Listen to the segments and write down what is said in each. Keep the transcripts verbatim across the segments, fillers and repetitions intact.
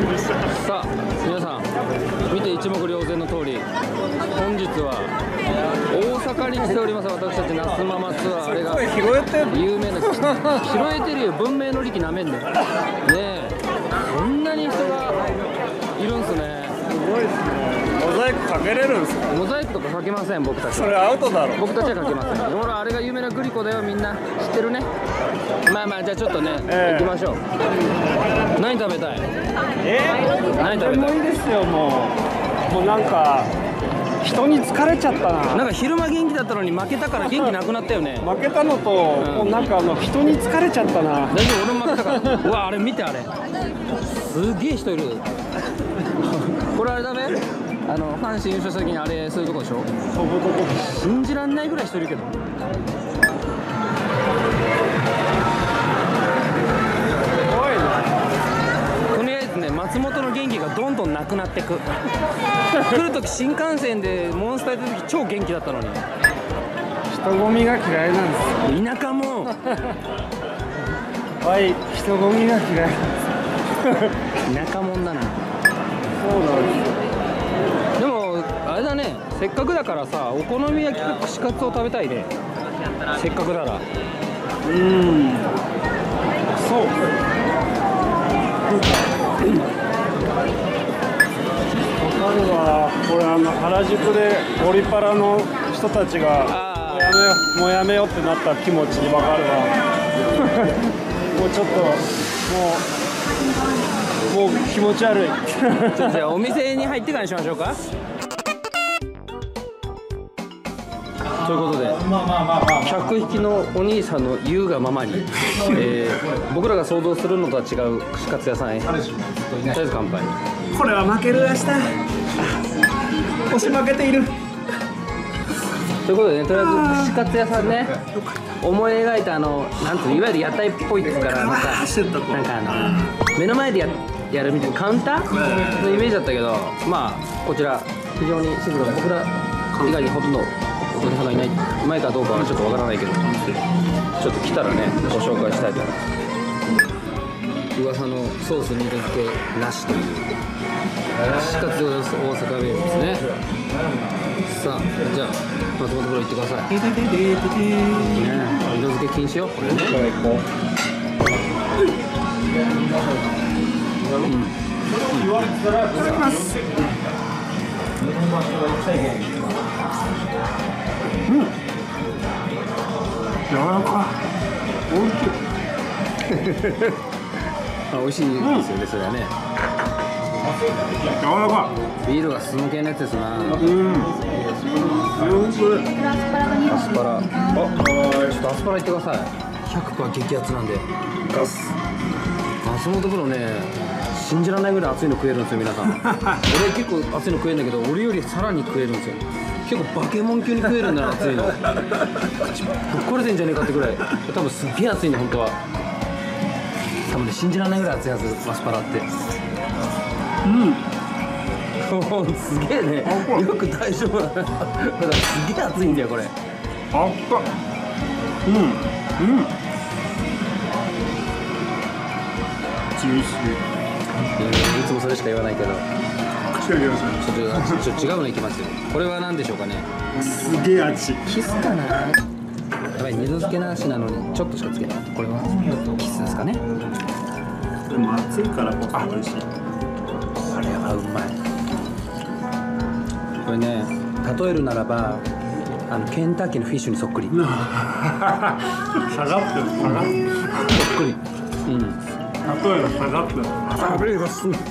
さあ皆さん見て一目瞭然の通り、本日は大阪に来ております。私たち那須ママツアー、あれが有名な拾えてるよ、文明の利器なめんねんねえ、こんなに人がいるんすね。 すごいですね。モザイクかけれるんですか？ モザイクとかかけません、僕たち。 それアウトだろ。 僕たちはかけません。ほら、あれが有名なグリコだよ、みんな知ってるね。まあまあ、じゃあちょっとね、 えー、 行きましょう。何食べたい？ えー、 何食べたい？ 何でもいいですよ、もう。もうなんか人に疲れちゃったな。 なんか昼間元気だったのに負けたから元気なくなったよね。 負けたのと、うん、もうなんかあの人に疲れちゃったな。 大丈夫、俺も負けたから。うわ、あれ見て、あれすげえ人いる。これあれだね、あの阪神優勝した時にあれ、そういうとこでしょ。信じらんないぐらい人いるけど。松本の元気がどんどんなくなってく。来る時新幹線でモンスター行った時超元気だったのに。 人混みが嫌いなんです。 田舎もはい、人混みが嫌いなんです。 田舎もんだな。 そうなんですよ。 でもあれだね、せっかくだからさ、お好み焼きか串カツを食べたいね、せっかくなら。 うーん、そう。わかるわ。これあの原宿でゴリパラの人たちがもうやめようもうやめようってなった気持ちわかるわ。もうちょっともうもう気持ち悪い。 ちょっとじゃあお店に入ってからにしましょうか。ということで、客引きのお兄さんの言うがままに、えー、僕らが想像するのとは違う串カツ屋さんへとりあえず乾杯。 これは負ける明日。押し負けている。 ということでね、とりあえず串カツ屋さんね、思い描いたあのなんていう、いわゆる屋台っぽいですから、なんかなんかあの目の前で や, やるみたいなカウンターのイメージだったけど、まあこちら非常に静かで、僕ら以外にほとんどお客さんがいない、前かどうかはちょっとわからないけど、ちょっと来たらねご紹介したいと思います。噂のソースにだけなしという串カツでございます。大阪名物ですね。さあ、じゃあ松本プロ行ってください。ね、二度漬け禁止よ、これね。これ行こう。うん。いただきます。うん。柔らかい。おいしい。あ、美味しいですよね、うん、それはね。柔らかい。ビールがスモ系のやつですな。うん。アスパラ。あ、ちょっとアスパラいってください。ひゃくパーセント 激アツなんで。ガス。松本プロね、信じられないぐらい熱いの食えるんですよ、皆さん。俺結構熱いの食えるんだけど、俺よりさらに食えるんですよ。結構バケモン級に食えるんだな、熱いの。ぶっ壊れてんじゃねえかってぐらい。多分すっげえ熱いんだ、本当は。多分ね、信じられないぐらい熱いはず、アスパラって。うん。すげえね。よく大丈夫だ。だからすげえ熱いんだよ、これ。あった。うん。うん。ジューシー。いつもそれしか言わないけど。ちょっと違うのいきますよ。これは何でしょうかね。すげえ味。キスかな。やばい、二度漬けなしなのにちょっとしかつけない。これはキスですかね。でも熱いからこそ美味しい。これはうまい。これね、例えるならばあのケンタッキーのフィッシュにそっくり。下がってる。下がってる。そっくり。うん。例えば下がってる。食べがすん。うん。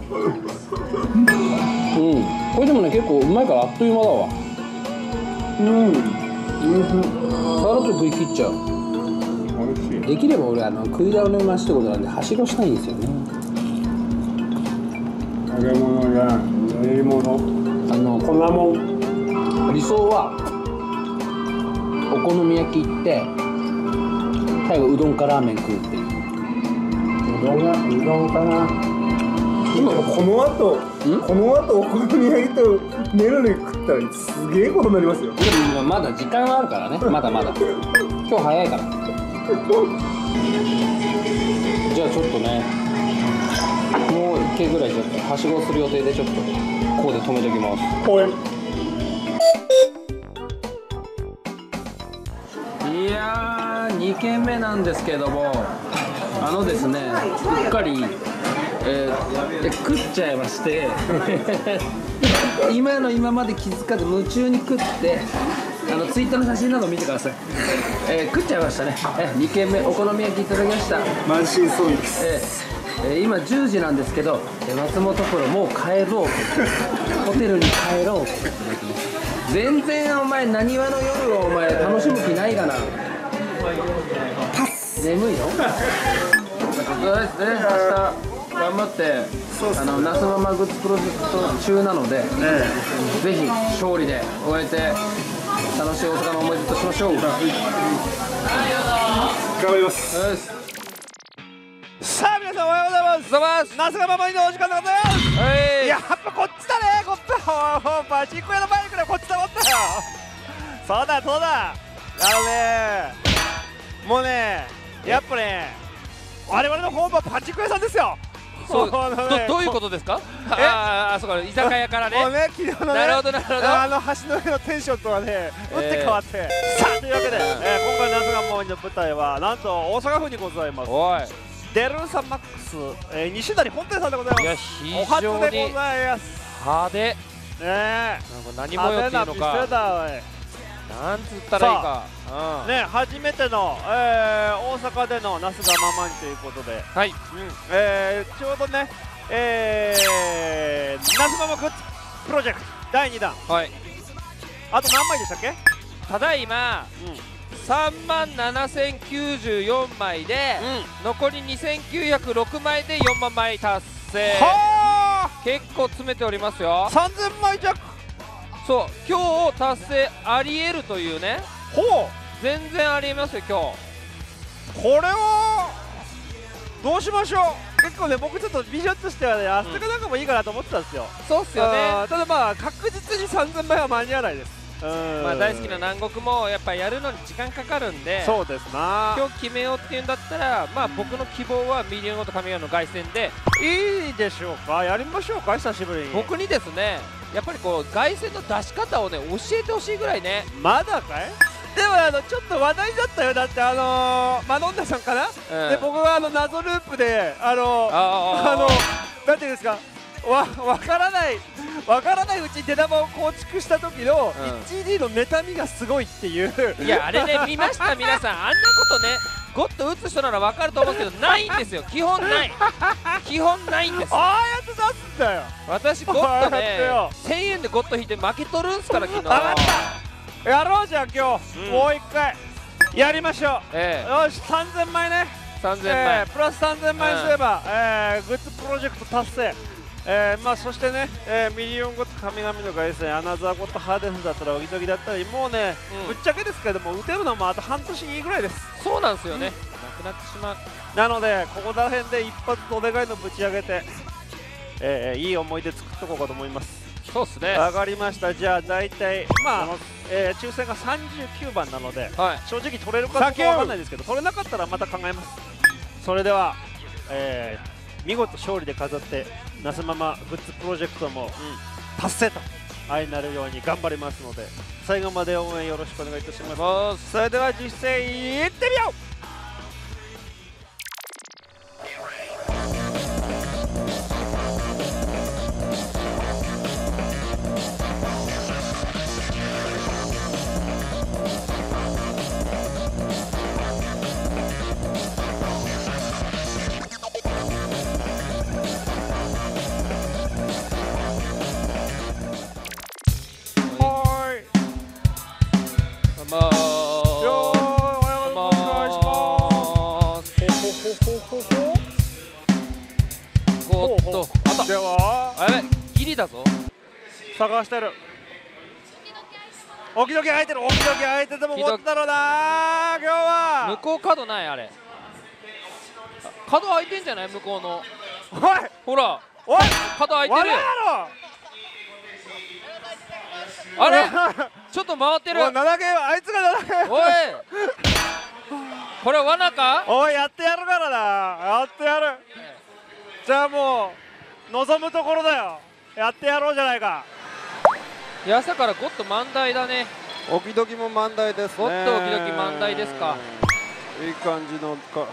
これでもね、結構うまいからあっという間だわ。うん。さらっと食い切っちゃう。美味しい。できれば俺あの食い倒れ増しってことなんではしごしたいんですよね。揚げ物や練り物、あの粉もん。理想はお好み焼き行って最後うどんかラーメン食うっていう。うどんがうどんかな。今この後この後お好み焼きとメロン食ったらすげえことになりますよ。でもまだ時間はあるからね。まだまだ今日早いから。じゃあちょっとね、もう一けぐらいちょっとはしごする予定でちょっとここで止めておきます。 公園。 いやーにけんめなんですけども、あのですねうっかり、えー、食っちゃいまして今の今まで気づかず夢中に食って、あのツイッターの写真など見てください。えー、食っちゃいましたね。えにけんめお好み焼きいただきました。 満身創痍です。 えーえー、今じゅうじなんですけど、えー、松本プロもう帰ろうホテルに帰ろう全然お前なにわの夜をお前楽しむ気ないがな。パス眠いのそうですね。明日頑張ってあのナスママグッズプロジェクト中なので、ええ、ぜひ勝利で終えて楽しい大阪の思い出としましょう。頑張ります。さあ皆さんおはようございます。 おはようございます。 ナスマママリのお時間でございます。 はい、 やっぱこっちだね。こっちだ。パチンコ屋のバイクでこっちだもんだよ。そうだそうだ。あのね、もうね、やっぱね、我々の本場パチンコ屋さんですよ。 そう、ど, どういうことですか？ああ、そうか、居酒屋からね。 もうね、昨日のね、 なるほどなるほど。 あの橋の上のテンションとはね、打って変わって。さあというわけで、えー、今回のナスガモンの舞台はなんと大阪府にございます。 おい。 デルサマックス、えー、西成本店さんでございます。いや、 非常にお初でございます。 派手。ねえ。 何模様っていうのか。なんつったらいいか。 うん、ね、初めての、えー、大阪でのナスガママンということで、はい、うん、えー、ちょうどね、えー、ナスママグッズプロジェクトだいにだん、はい、あと何枚でしたっけ？ ただいま、うん、さんまんななせんきゅうじゅうよんまいで、うん、残りにせんきゅうひゃくろくまいでよんまんまい達成。はー、結構詰めておりますよ。 さんぜんまい弱。 そう、今日達成ありえるというね。 ほう、 全然ありえますよ今日。これはどうしましょう。結構ね、僕ちょっとビジョンとしてはね、明日かなんかもいいかなと思ってたんですよ。 うん、そうっすよね。 ただまあ確実にさんぜんまいは間に合わないです。 まあ大好きな南国もやっぱやるのに時間かかるんで、 そうですな。 今日決めようっていうんだったら、まあ僕の希望はミリオンごと神谷の凱旋でいいでしょうか。やりましょうか、久しぶりに。 僕にですね、やっぱりこう凱旋の出し方をね教えてほしいぐらいね。 まだかい？でもあのちょっと話題だったよ。だってあのー、マノンダさんかな、うん、で僕はあの謎ループであのー、あのなんていうんですか、わ分からない分からないうちに出玉を構築した時の いちディー の妬みがすごいっていう、 うん、いやあれね見ました皆さん。あんなことねゴッと打つ人なら分かると思うんですけどないんですよ。基本ない基本ないんです。 ああやって出すんだよ。 私ゴッとねせんえんでゴッと引いて負けとるんすから昨日。 やろうじゃん今日、うん、もう一回やりましょう、えー、よしさんぜんまいね。 さんぜんまい、 えー、プラスさんぜんまいすれば、うん、えー、グッズプロジェクト達成、えーまあ、そしてね、えー、ミリオンごと神々の凱旋、アナザーごとハーデスだったら、おぎとぎだったり、もうね、うん、ぶっちゃけですけども、打てるのもあと半年いいぐらいです。 そうなんですよね、うん、なくなってしまう。 なので、ここら辺で一発どでかいのぶち上げて、えー、いい思い出作っとこうかと思います。 そうですね。 上がりました。じゃあ大体まあ、えー、抽選がさんじゅうきゅうばんなので、はい、正直取れるかどうかわかんないですけど、取れなかったらまた考えます。それでは、えー、見事勝利で飾ってナスママグッズプロジェクトも、うん、達成と相なるように頑張りますので、最後まで応援よろしくお願いいたします。それでは実践いってみよう。ではあれギリだぞ。 探してる。おきどき空いてる。おきどき空いててもこっちだろうな今日は。 向こう角ない。あれ角空いてんじゃない向こうの。 おいほらおい角空いてるよ。あれちょっと回ってる。 ななけんあいつがななけん。 おいこれ罠か。 おいやってやるからな。やってやる。じゃあもう望むところだよ。やってやろうじゃないか。 いや朝からゴッド満台だね。 オキドキも満台ですね。 ゴッドオキドキ満台ですか。 いい感じのか。 こ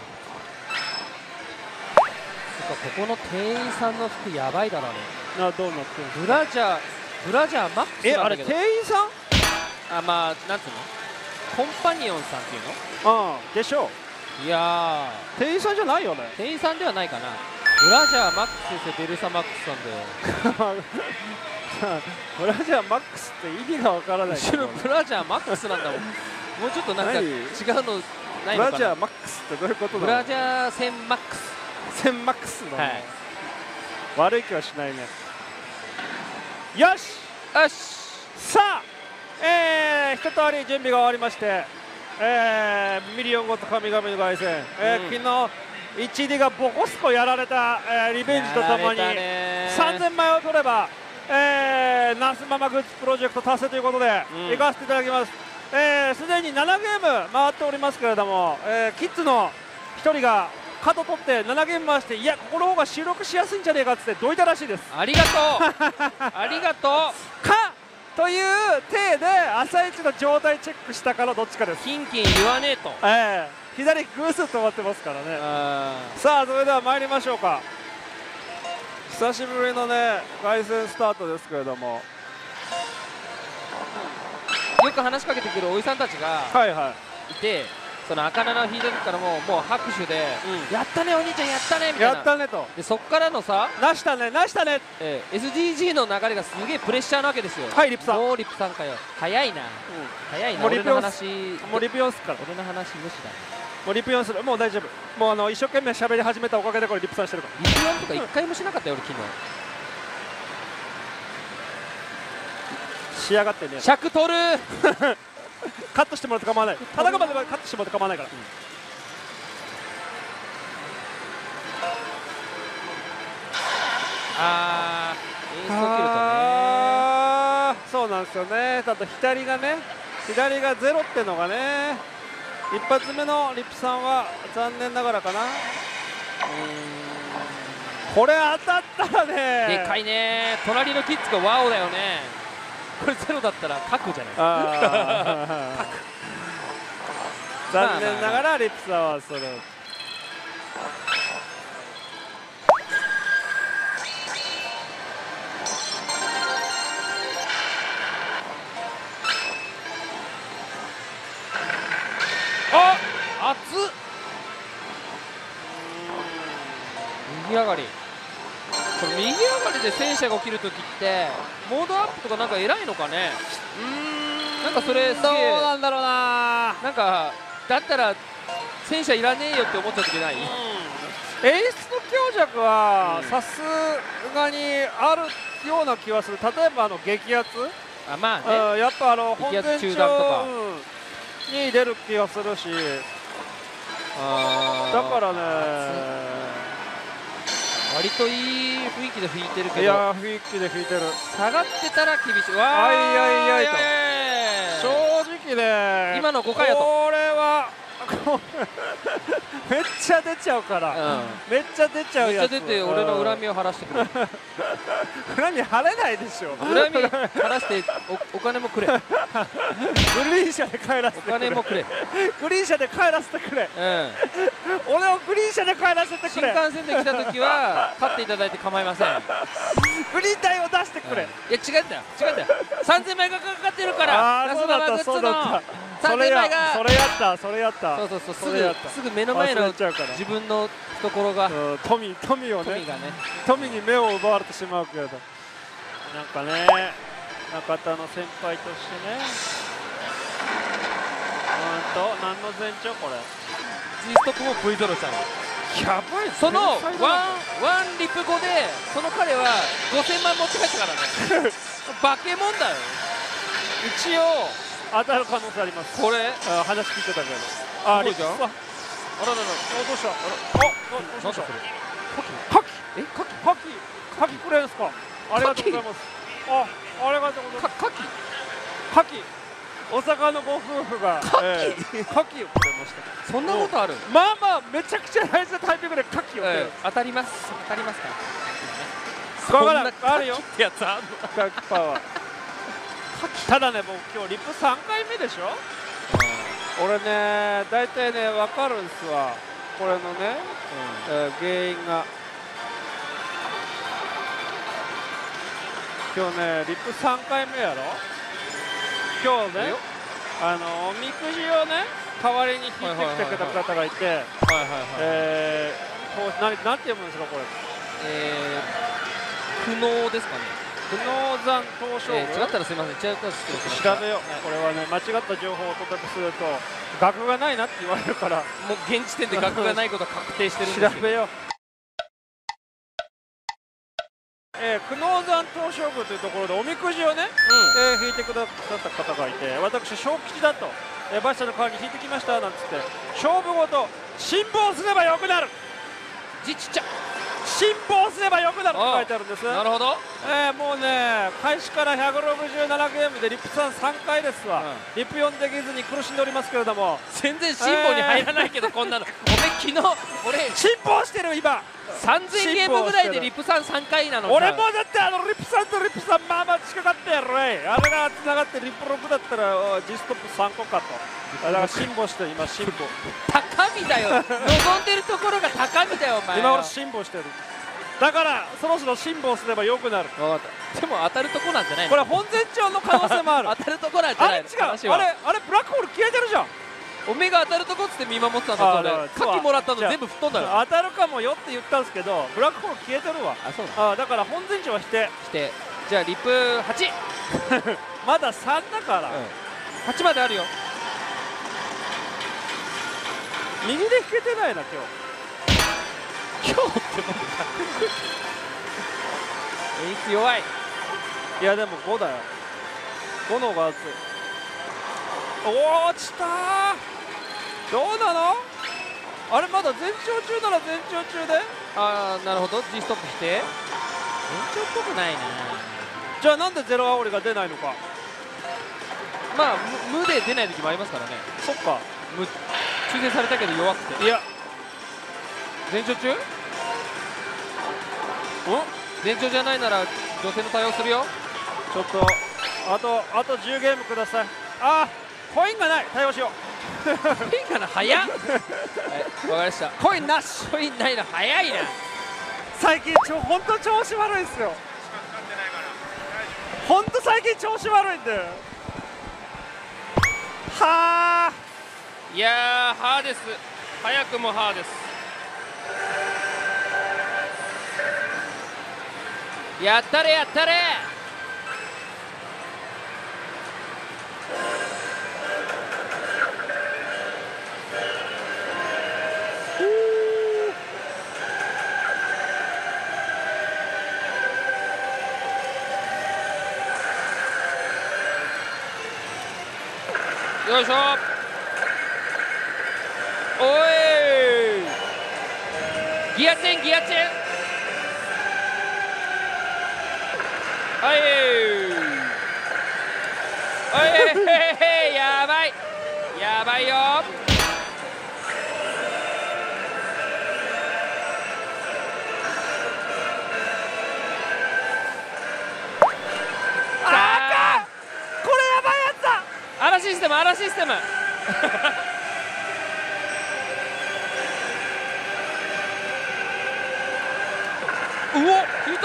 この店員さんの服やばいだろうね。 あ、どうなってる。 ブラジャーブラジャーマックスえ、 なんだけど。 あれ店員さん？ あ、まあなんつうの？コンパニオンさんっていうの？うん、でしょう。いやー、店員さんじゃないよね。 店員さんではないかな。ブラジャーマックスですよ、ベルサマックスさんだよ。 ブラジャーマックスって意味がわからないけど、 後ろブラジャーマックスなんだもん。もうちょっとなんか違うのないのかな。 ブラジャーマックスってどういうことだろう。 ブラジャーセンマックス。 センマックスだね、 はい、 悪い気はしないね。よしよし、 さあ、えー、一通り準備が終わりまして、えー、ミリオンゴッド神々の凱旋、えーうん、昨日いちディがボコスコやられた、えー、リベンジとともにさんぜんまいを取れば、えー、ナスママグッズプロジェクト達成ということで、うん、行かせていただきます。すで、えー、にななゲーム回っておりますけれども、えー、キッズのひとりが角取ってななゲーム回して、いやここの方が収録しやすいんじゃねえかっつってどいたらしいです。 ありがとうありがとうかという体で朝一の状態チェックしたからどっちかです。 キンキン言わねえと、 ええー、左グースと終わってますからね。さあそれでは参りましょうか。久しぶりのね凱旋スタートですけれども、 よく話しかけてくるおじさんたちがいて、その赤七を引いた時からもうもう拍手で、うん、やったねお兄ちゃんやったねみたいな、 やったねと、 でそっからのさ、 なしたねなしたね、 えー、エスディージー の流れがすげえプレッシャーなわけですよ。 はい、リップさん、 もうリップさんかよ、早いな、うん、早いな、俺の話もうリピオンすから、 俺の話無視だ、 もうリピオンする、もう大丈夫、もうあの一生懸命喋り始めたおかげでこれリップさんしてるから。 リピオンとか一回もしなかったよ俺昨日仕上がってね、 尺取るカットしてもらって構わない、田中までカットしてもらって構わないから、うん、 あー、インスト切るとね、 そうなんですよね。ただ左がね、左がゼロってのがね、一発目のリップさんは残念ながらかな。うーん、これ当たったらね、 でかいね、隣のキッズがワオだよね。これゼロだったら角じゃない。 残念ながらリップさんはそれを。 あ、熱っ。右上がり。これ右上がりで戦車が起きるときってモードアップとかなんか偉いのかね。うーん、なんかそれすげえ、 どうなんだろうな。 なんかだったら戦車いらねえよって思っちゃうときない。 演出の強弱はさすがにあるような気はする。例えばあの激アツ、 あ、まあね、 やっぱあの本中戦断とかに出る気がするし、 あだからね、 割といい雰囲気で吹いてるけど、 いや雰囲気で吹いてる。 下がってたら厳しい。わあいあいあいと、正直ね、 今のごかいやと、 これはめっちゃ出ちゃうから、うん、めっちゃ出ちゃうやつ、 めっちゃ出て俺の恨みを晴らしてくれ。 恨み晴れないでしょ。 恨み晴らしてお、お金もくれ。グリーン車で帰らせてくれ。 お金もくれ。 グリーン車で帰らせてくれ。うん、俺をグリーン車で帰らせてくれ。 新幹線で来た時は勝っていただいて構いません。 グリーン台を出してくれ。うん、いや違うんだよ違うんだよ。さんぜんまいがかかってるから。 ああそうだったそうだった。それやそれやったそれやった。 そうそうそう、すぐすぐ目の前の自分の懐が、 富富をね、 富がね、 富に目を奪われてしまうけれど、なんかね、中田の先輩としてね、うんと何の前兆これ、 G ストップも ブイゼロ したの。 やばい。 そのワンワンリプ後でその彼はごせんまん持って帰ったからね。化け物だよ。 一応当たる可能性あります。 これ話聞いてたけど、あ、リップさん、あららら、どうした、あ、どうした、カキ、え、カキ、カキ、カキくれんすか。ありがとうございます。あ、ありがとうございます。カキ、カキ、大阪のご夫婦がカキ、カキをくれました。 そんなことある。 まあまあめちゃくちゃ大事なタイミングでカキをくれる。 当たります、当たりますか。 そんなあるよってやつあんの？ カキパワー。ただね、僕今日リップさんかいめでしょ。俺ね、大体ね分かるんすわ、これのね、うんえー、原因が。今日ねリップさんかいめやろ。今日ねあのおみくじをね代わりに引いてきてくれた方がいて、えー、こう何なんて読むんですかこれ。 えー、苦悩ですかね。 久能山東照宮、 えー、違ったらすみません、違ったら失礼しました。 調べよう、はい、これはね間違った情報を届けすると額がないなって言われるから、 もう現時点で額がないことは確定してるんですけど。 調べよう。えー、久能山東照宮というところでおみくじをね、うんえー、引いてくださった方がいて、私小吉だと、えー、馬車の代わりに引いてきましたなんつって勝負ごと辛抱すればよくなる、 じちっちゃ辛抱すればよくなるって書いてあるんです。 なるほど、 えー、もうね開始からひゃくろくじゅうななゲームでリップさんさんかいですわ、うん、リップよんできずに苦しんでおりますけれども、 全然辛抱に入らないけど、えー、こんなのおめ昨日俺辛抱してる今さんぜんゲームぐらいでリップさんさんかいなの。 俺もだってあのリップさんとリップさんまあまあ近かったやろい。あれがつながってリップろくだったらジストップさんこかと。だから辛抱して今辛抱高みだよ望んでるところが高みだよお前。 今俺辛抱してる。だからそろそろ辛抱すればよくなる。 分かった。でも当たるとこなんじゃないの。 これ本前兆の可能性もある当たるとこなんじゃないの。 あれ違う、あれあれブラックホール消えてるじゃん。 おめえが当たるとこっつって見守ってたんだ。それカキもらったの全部吹っ飛んだよ。 当たるかもよって言ったんですけどブラックホール消えてるわ。 あ、そうなの。 あだから本前兆は否定否定。じゃあリップはちまださんだから、うん、 はちまであるよ。 右で引けてないな今日今日ってもう演出弱い。 いやでもごだよ。ごの方が熱い。おー落ちたー。どうなのあれ。まだ全長中なら全長中で。 ああなるほど。 G ストップして全長っぽくないな。 じゃあなんでゼロ煽りが出ないのか。 まあ無で出ない時もありますからね。 そっか無抽選されたけど弱くて。 いや全長中ん全長じゃないなら女性の対応するよ。 ちょっとあとあとじゅうゲームください。あーコインがない。対応しよう。 コインがな早っ。はい、わかりました。 コインなし。 コインないの早いな。 最近ちょ本当調子悪いっすよ。本当最近調子悪いんで。はあ。 いやー、ハーです。早くもハーです。やったれやったれ。よいしょ。おいギアチェンギアチェン。はいおいやばいやばいよ。 あーこれやばいやつだ。 アラシステムアラシステムうおっ引いた。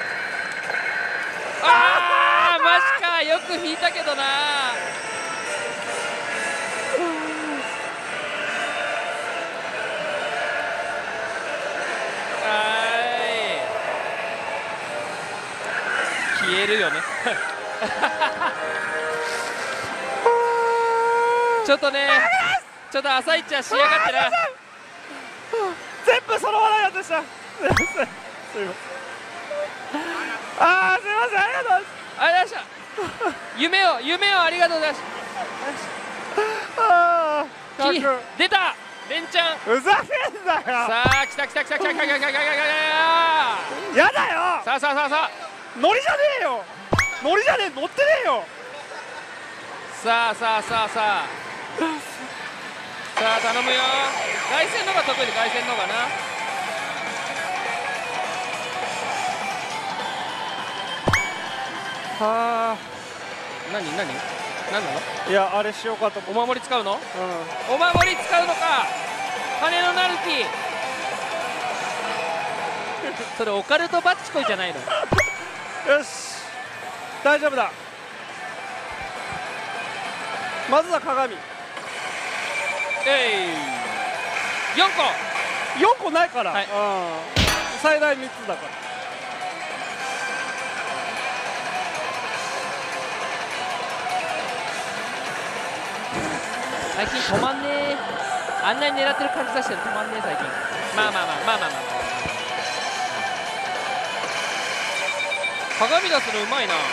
あーマジか。よく引いたけどな。はい消えるよねちょっとねちょっと朝一は仕上がってな。 全部揃わないやつでした。すいませんすいません。あーすいませんありがとうございます。 ありがとうございました。夢を夢をありがとうございました。 あー出た連チャン。 ふざけんなよ。 さあ来た来た来た来た来た来た来た来た来た。 やだよ。 さあさあさあさあノリじゃねえよ。ノリじゃねえ乗ってねえよ。 さあさあさあさあさあ頼むよ。凱旋の方が得意で凱旋の方がな。 はあ、 何何何なの？ いやあれしようかと思う。 お守り使うの？ うお守り使うのか。羽のなるき。それオカルトバッチコイじゃないの？ ん、よし大丈夫だ。まずは鏡。 えいよんこ。 よんこないから、 はい、 うん、最大みっつだから。 最近止まんねえ。あんなに狙ってる感じ出してる止まんねえ最近。まあまあまあまあまあまあまあ。鏡出すのうまいな。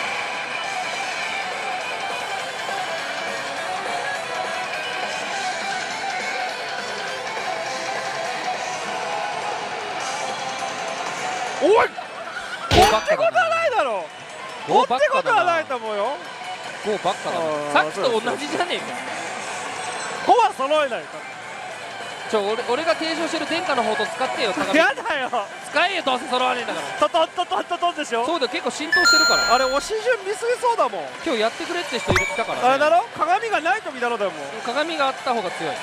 おい、こってことはないだろう。こってことはないと思うよ。 ごばっかだな。さっきと同じじゃねえか。 ごは揃えないか。 ちょ、俺俺が提唱してる殿下の宝刀使ってよ。鏡やだよ。 使えよ、どうせ揃わねえんだから。 トトントトントトンでしょ。 そうだよ、結構浸透してるから。 あれ押し順見すぎそうだもん。 今日やってくれって人いたからね。 あれだろ、鏡がない時だろ。でも鏡があった方が強い。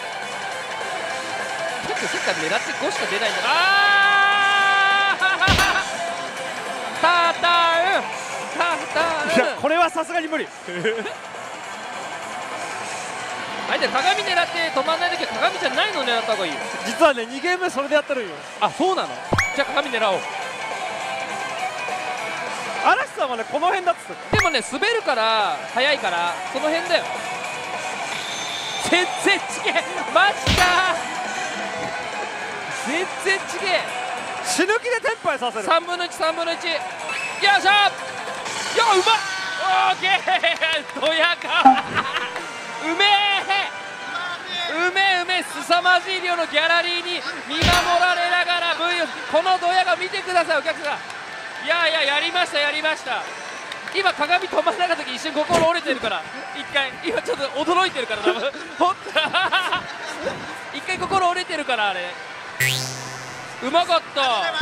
結構せっかく狙ってごしか出ないんだ。あータタウンタタウン。 いやこれはさすがに無理。 あれで鏡狙って止まんない時は鏡じゃないのを狙った方がいいよ。 実はねにゲーム目それでやってるんよ。 あ、そうなの。じゃあ鏡狙おう。 嵐さんはねこの辺だっつって。 でもね滑るから速いからその辺だよ。全然ちげえ、マジか。全然ちげえ。 死ぬ気でテンパイさせる。 さんぶんのいち、さんぶんのいち。よいしょ。よ、うまっ。オーケー。ドヤか。うめえ。うめえうめえ。凄まじい量のギャラリーに見守られながら ブイ このドヤが見てくださいお客さん。いやいややりましたやりました。今鏡止まらなかった時一瞬心折れてるから一回今ちょっと驚いてるから多分ほんと一回心折れてるからあれ。うまかった。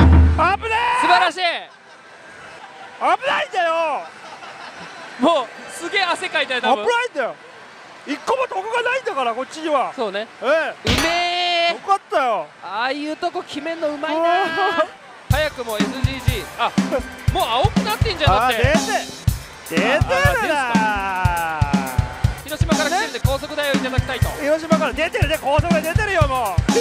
危ねえ。 素晴らしい。 危ないんだよ。 もうすげえ汗かいたよ多分。 危ないんだよ。一個も得がないんだからこっちには。 そうね。 ええ、 うめえ。 よかったよ。 ああいうとこ決めんのうまいな。早くも エスジージー。あ、もう青くなってんじゃん。だって出て出てるな。 広島から来てるんで高速代をいただきたいと。 広島から出てるね。高速が出てるよもう。 おーっと、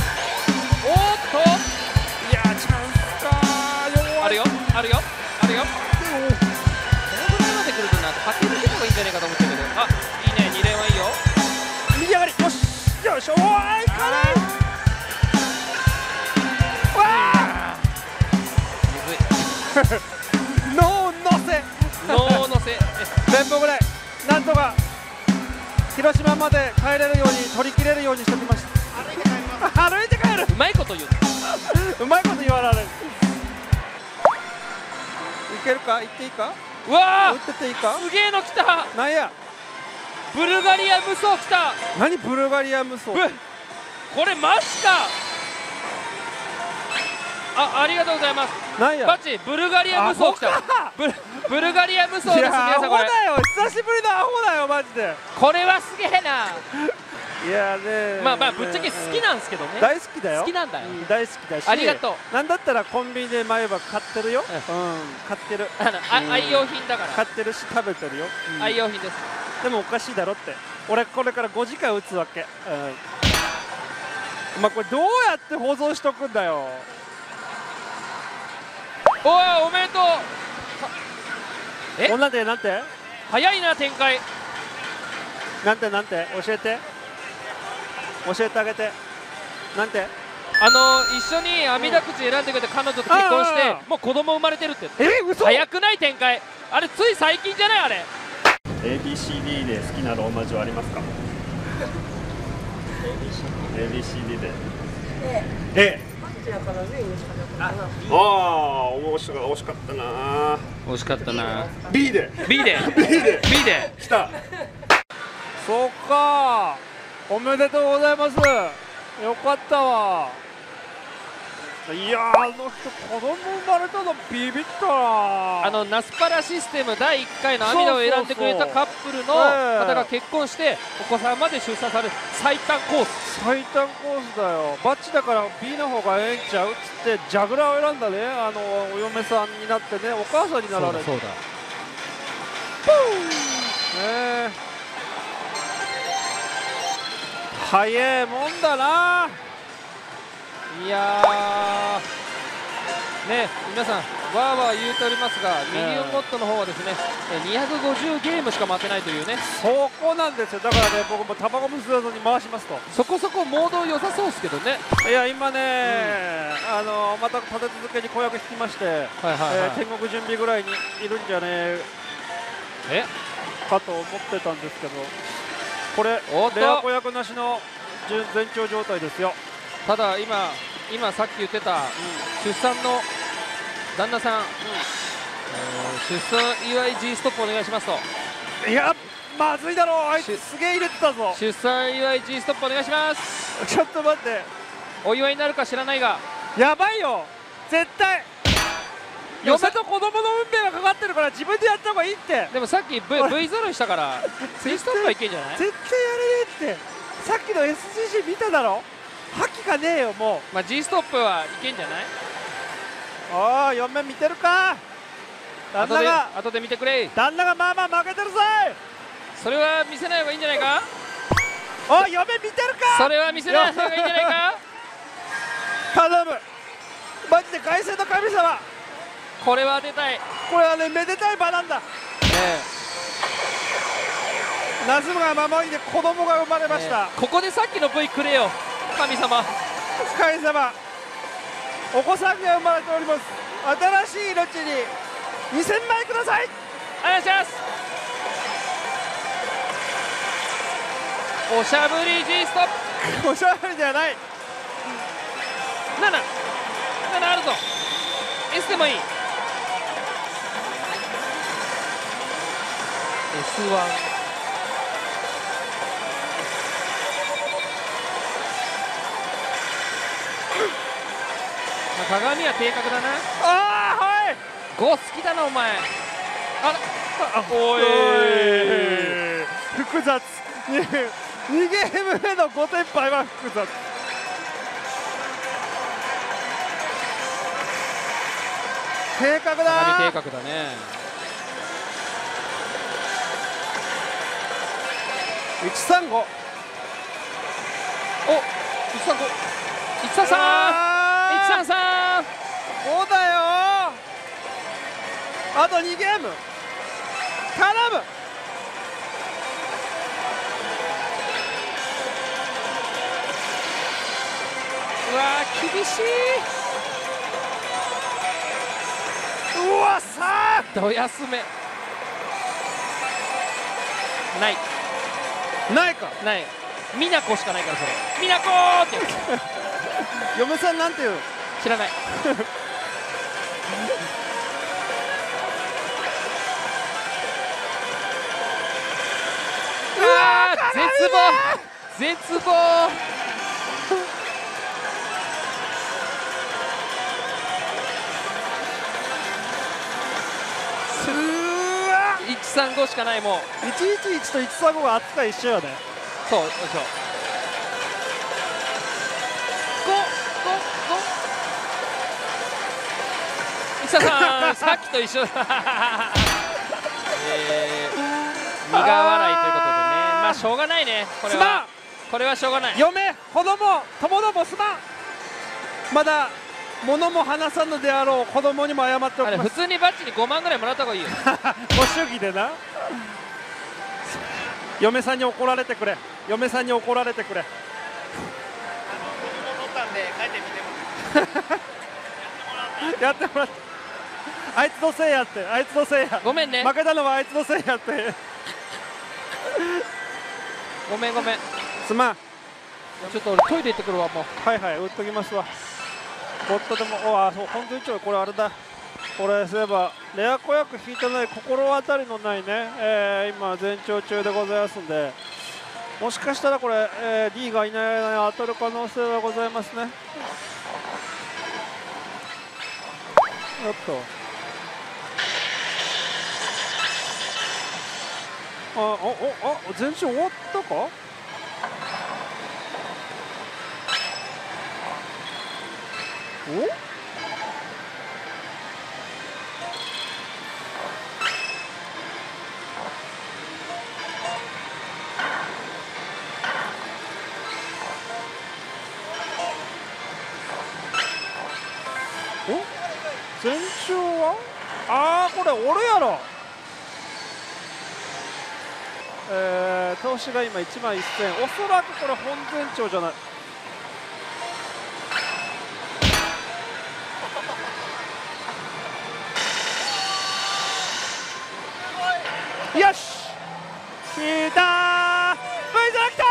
いやチャンスか。 あるよあるよあるよ。このぐらいまで来るとな当てるとこがいいんじゃないかと思ったけど。あ、いいね、に連はいいよ。 右上がりよしよし。おーいかない。わむずい。 ノー乗せノー乗せ。 全部ぐらいなんとか広島まで帰れるように取り切れるようにしておきました。歩いて帰ります。歩いて帰る。 うまいこと言う。 うまいこと言われる。いけるか。行っていいか。 うわ打ってっていいか。 ー、すげえの来た。 なんやブルガリア無双来た。 何ブルガリア無双。 これマジか。あ、ありがとうございます。 なんやバチブルガリア無双来た。ブルブルガリア無双です。 いや皆さんこれアホだよ。久しぶりのアホだよマジで。 これはすげえな。 いやねまあまあぶっちゃけ好きなんですけどね。 大好きだよ。 好きなんだよ。 うん大好きだし。 ありがとう。 なんだったらコンビニで前歯買ってるよ。 ううん買ってる。 あのあ愛用品だから。 買ってるし食べてるよ。うん愛用品です。 でもおかしいだろって。俺これからごじかん打つわけ。うんまあこれどうやって保存しとくんだよ。 おいおめでとう。えおなんてなんて早いな展開。 なんてなんて教えて教えてあげて。なんてあの一緒に阿弥陀口選んでくれた彼女と結婚してああもう子供生まれてるって。 え嘘。 早くない展開。あれつい最近じゃないあれ。 エービーシーディー で好きなローマ字はありますか。 エービーシーディー で A。 ああ惜しか惜しかったな。 惜しかったな。 B で B で B で B で来た。そうかおめでとうございます。よかったわ。 いやー、あの人子供生まれたのビビったな。 あのナスパラシステムだいいっかいの網戸を選んでくれたカップルの方が結婚してお子さんまで出産される最短コース。 最短コースだよ。バッチだから B の方がええんちゃうっつってジャグラーを選んだね。あのお嫁さんになってね、お母さんになられて。 そうだね、早いもんだな。 いやーね、皆さんわーわー言うておりますが、ミリオンゴットの方はですねにひゃくごじゅうゲームしか待ってないというね。 そこなんですよ。だからね、僕もタバコも吸わずに回しますと。 そこそこモード良さそうですけどね。 いや今ね、うん、あのまた立て続けに子役引きまして、天国準備ぐらいにいるんじゃねえかと思ってたんですけど、これレア子役なしの全長状態ですよ。 ただ今今さっき言ってた、うん、出産の旦那さん、うん、出産祝い G ストップお願いしますと。 いやまずいだろう、あいつすげえ入れてたぞ。 出産祝い G ストップお願いします。 ちょっと待って、 お祝いになるか知らないがやばいよ絶対。嫁と子供の運命がかかってるから自分でやった方がいいって。 でもさっき V, v ゾロしたから G ストップはいけんじゃない。 絶対やれねえって。さっきの エスジージー 見ただろ。覇気がねえよもう。 まあ G ストップはいけんじゃない。 おい嫁見てるか。旦那が後で見てくれ。 旦那がまあまあ負けてるぜ。 それは見せない方がいいんじゃないか。 おい嫁見てるか。 それは見せない方がいいんじゃないか。 頼むマジで凱旋の神様。 これは当てたい。 これはねめでたい場なんだ。ナズムが守りで子供が生まれました、 ね、ここでさっきの V くれよ神様。 神様お子さんが生まれております。新しい命ににせんまいください。 お願いします。おしゃぶり G ストップ。おしゃぶりではない。 ななななあるぞ。 S でもいい。 エスワン。鏡は正確だな。 ああはい。 ご好きだなお前。あらおい複雑。にゲーム目のごてんぱいは複雑。正確だ。 鏡正確だね。 いちさんご。おいちさんご。いちさんさん。いちさんさん。 そうだよ。あとにゲーム頼む。 うわー厳しい。 うわさあど休めないないか。 ない。美奈子しかないからそれ。美奈子って嫁さんなんていう。 知らない。うわー絶望絶望。いちさんごしかない。もういちいちいちといちさんごが扱い一緒よね。 そうそうごごごいちさんさんさっきと一緒だ。えー、苦笑いということでね。まあしょうがないね。これはこれはしょうがない。 嫁子供友どもすまん。まだ物も話さぬであろう子供にも謝っておきます。 普通にバッチにごまんぐらいもらった方がいいよ。 ご祝儀でな。嫁さんに怒られてくれ。嫁さんに怒られてくれ。やってもらって。あいつのせいやって。あいつのせいや。 ごめんね。 負けたのはあいつのせいやって。 ごめんごめん。 すまん。 ちょっと俺トイレ行ってくるわもう。 はいはい打っときますわ。ボットでもおあそう本当にちょいこれあれだ。これそういえばレア子役引いてない心当たりのないね、えー、今全長中でございますんで、もしかしたらこれ、えー、D がいない間に当たる可能性はございますね。 おっと、あ、おおあ、前進終わったか。お前兆はあーこれおるやろ。えー、投資が今いちまんせん、おそらくこれ本前兆じゃない。よし来たー V ザラ来た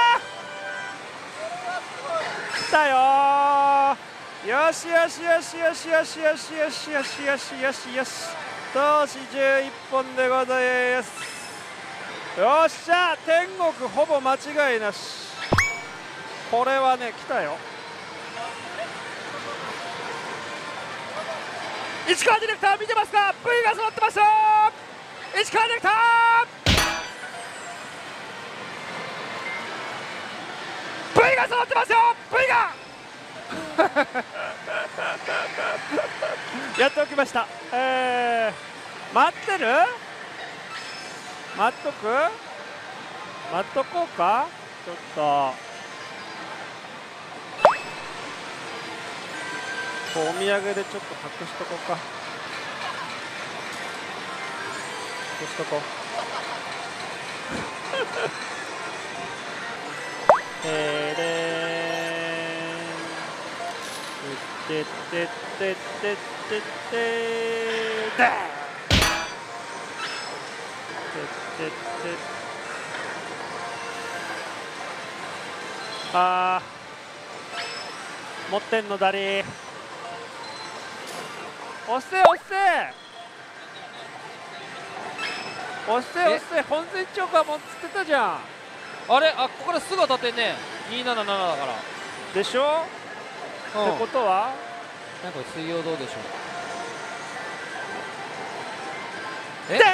ー来たよー。よしよしよしよしよしよしよしよしよしよしよし、投資じゅういっぽんでございます。よっしゃ、天国ほぼ間違いなし。これはね来たよ。市川ディレクター見てますか。 V が揃ってますよ。市川ディレクター V が揃ってますよ。 V がやっておきました。えー、待ってる待っとく待っとこうか。ちょっとこうお土産でちょっと隠しとこうか。隠しとこうてれーてってってってってってだあー持ってんのだり。押せ押せ押せ押せ、本前兆かもっつってたじゃん。 あれ、あ、ここからすぐ当たってんね。にななななだからでしょ、うん、ってことはなんか水曜どうでしょう。 でーん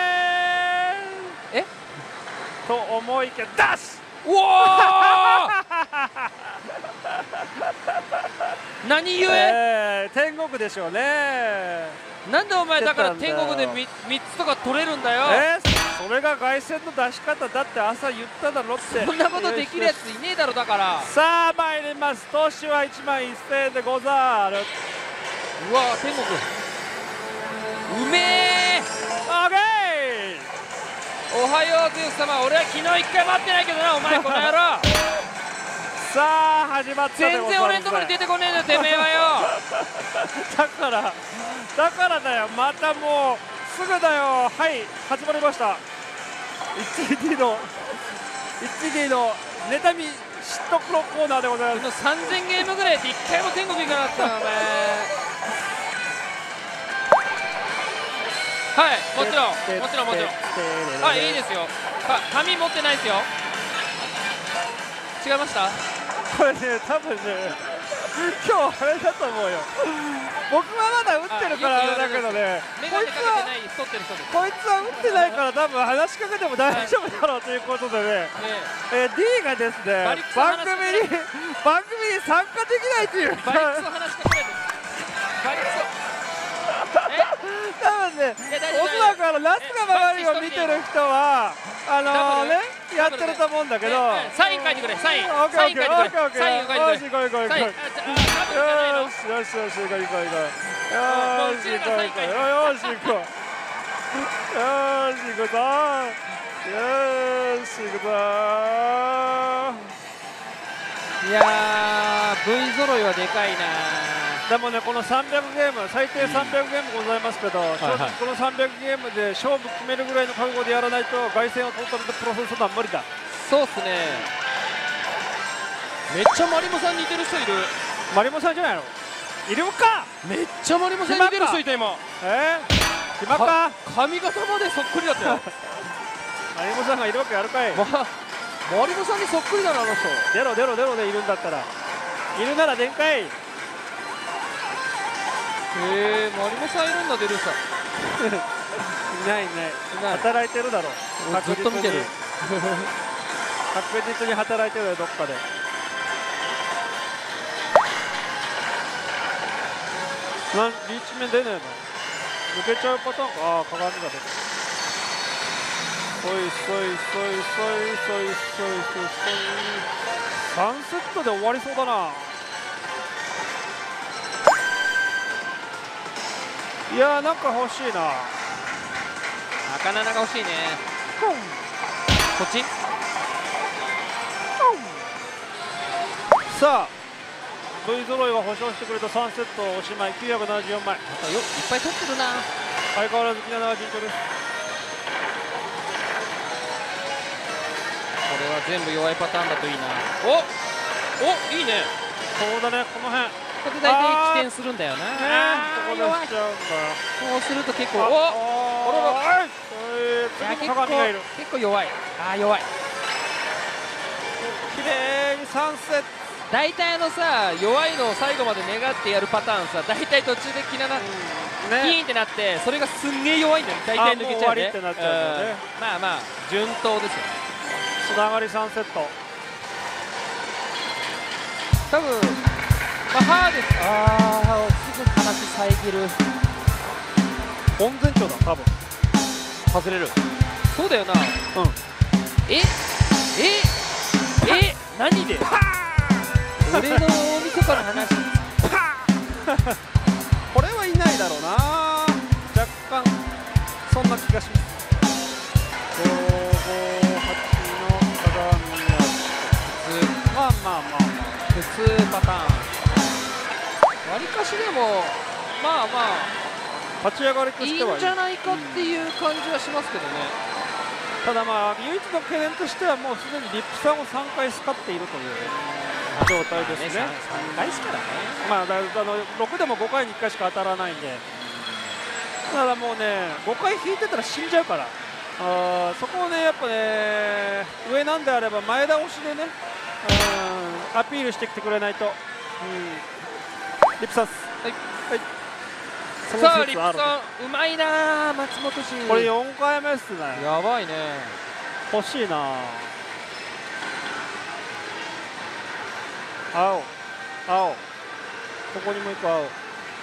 えと思いきやダッシュ。 うわー何故、 えー、天国でしょうね。 なんでお前だから天国で 3, 3つとか取れるんだよ。 えー、それが凱旋の出し方だって朝言っただろって。 そんなことできるやついねえだろ。だからさあ参ります。投資はいちまんせんえんでござる。 うわー天国うめえ。 オーケおはようゼウス様。俺は昨日一回待ってないけどなお前この野郎ー。さあ始まったでございます。 全然俺のとこに出てこねえんだよてめえはよだからだからだよ、またもうすぐだよ。はい始まりました。 いちディー の いちディー の妬み嫉妬黒コーナーでございます。 さんぜんゲームぐらいでいっかいも天国行かなかったなお前はいもちろんもちろんもちろんはいいいですよ。か紙持ってないですよ。違いました。 これね多分ね今日あれだと思うよ。僕はまだ打ってるからあれだけどね、 メガネかけてない太ってる人です。 こいつは打ってないから多分話しかけても大丈夫だろうということでね、えー、D がですねバリクソ番話しか組に番組に参加できないというバリクソ話しかけないです。バリクソ多分ね、おそらくあのナスが曲がりを見てる人はあのねやってると思うんだけど、 サイン書いてくれ。サインオッケーサイン書いてくれ。 オッケーオッケーサイン書いてくれ。 よし行こう行こう行こう。よしよしよし行こう行こう行こう。よし行こう行こう。よし行こう。よし行くぞ。よし行くぞ。 いやー V 揃いはでかいな。 でもねこのさんびゃくゲーム最低さんびゃくゲームございますけど、正直このさんびゃくゲームで勝負決めるぐらいの覚悟でやらないと凱旋をトータルでプロセスは無理だ。 そうっすね。めっちゃマリモさん似てる人いる。 マリモさんじゃないのいるか。 めっちゃマリモさん似てる人いた今。 えー、暇か。 髪型までそっくりだったよマリモさんがいるわけあるかい、ま、 マリモさんにそっくりだなあの人。 出ろ出ろ出ろでいるんだったらいるならでんかい。 へえ、マリモさんいるんだ、デルーサ。 いないいない。働いてるだろう。 ずっと見てる。 確実に働いてるよ、どっかで。なんリーチ面出ねえの。抜けちゃうパターンか。ああ、鏡が出てる。そいそいそいそいそいそいそいそい。さんセットで終わりそうだな。いやー、なんか欲しいな。 赤ななが欲しいね。こっち。 さあ V 揃いが保証してくれたさんセットおしまい。きゅうひゃくななじゅうよんまい。 またよいっぱい取ってるな。 相変わらずきななが順調です。 これは全部弱いパターンだといいな。おお、いいね。 そうだね、この辺ここで大体起点するんだよな。 ここでしちゃうんだ。 こうすると結構、おあおらら、次も鏡がいる。 結構弱い。ああ、弱い。 綺麗にさんセット。 大体あのさ、弱いのを最後まで願ってやるパターンさ、大体途中できなな、ピーンってなって、それがすんげえ弱いんだよ。大体抜けちゃうね。まあまあ順当ですよね。 つながりさんセット。 多分まあハーです。ああ、すぐ話遮る。 本前兆だ、多分。外れる。 そうだよな。 うん。 えええ何で？俺の大晦日の話。 これはいないだろうな。若干そんな気がします。ごーごーはちの鏡がまあまあまあまあ普通パターン。わりかしでもまあまあ立ち上がりといいしてはいいんじゃないかっていう感じはしますけどね。 ただまあ唯一の懸念としてはもうすでにリップさんをさんかい使っているという状態ですね。 さんかいしからね。 まあだあのろくでもごかいにいっかいしか当たらないんで、だからもうねごかい引いてたら死んじゃうから、あそこをねやっぱね上なんであれば前倒しでね、うん、アピールしてきてくれないと。うん、リップさん、はいはい、 さあリップさんうまいな、松本氏。 これよんかいめっすね。 やばいね。 欲しいな。青青、ここにもう一個青。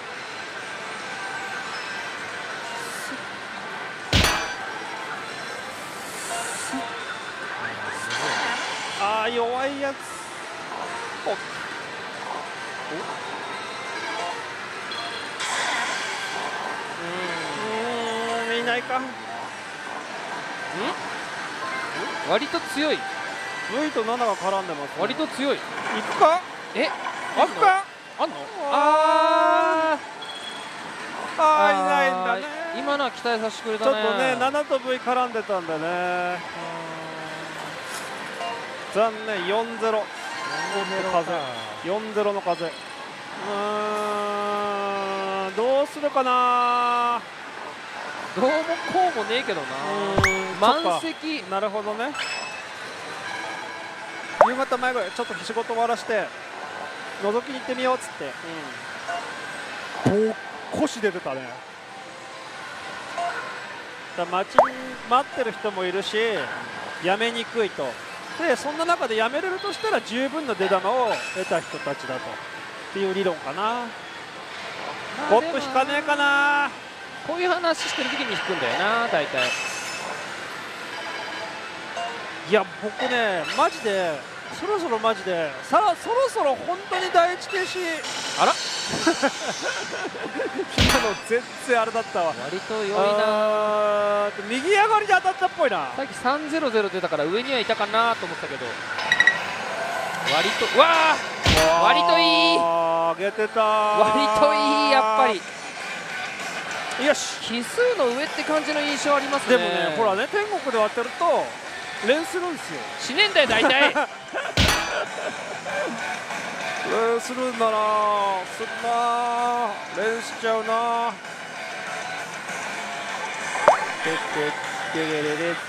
ああ弱いやつ。おうん、いないか。ん割と強い。 V とななが絡んでます、ね、 割と強い。 いくか。 えあっかあんの。 あーあーいないんだね。 今のは期待させてくれたちょね。 っとねななと V 絡んでたんだね。残念。 よんゼロ よんゼロの風。うーんどうするかな。 どうもこうもねえけどな。満席。 なるほどね。夕方前ぐらいちょっと仕事終わらして覗きに行ってみようっつって、うん、ぼっこし出てたね。だ待ちに待ってる人もいるしやめにくいと。でそんな中でやめれるとしたら十分な出玉を得た人たちだとっていう理論かな。ポップ引かねえかな。 こういう話してる時に引くんだよな大体。 いや僕ねマジでそろそろマジでさあそろそろ本当に第一停止。 あら今の全然あれだったわ。 割と良いな。 右上がりで当たったっぽいな。 さっきさんゼロゼロ出たから上にはいたかなと思ったけど割とわあ割といい。 あげてた。 割といいやっぱり。 よし奇数の上って感じの印象ありますね。 でもねほらね天国で当てると連するんですよ。 しねえんだよ大体。 連するんだな。すんな連しちゃうな。てってってれれれ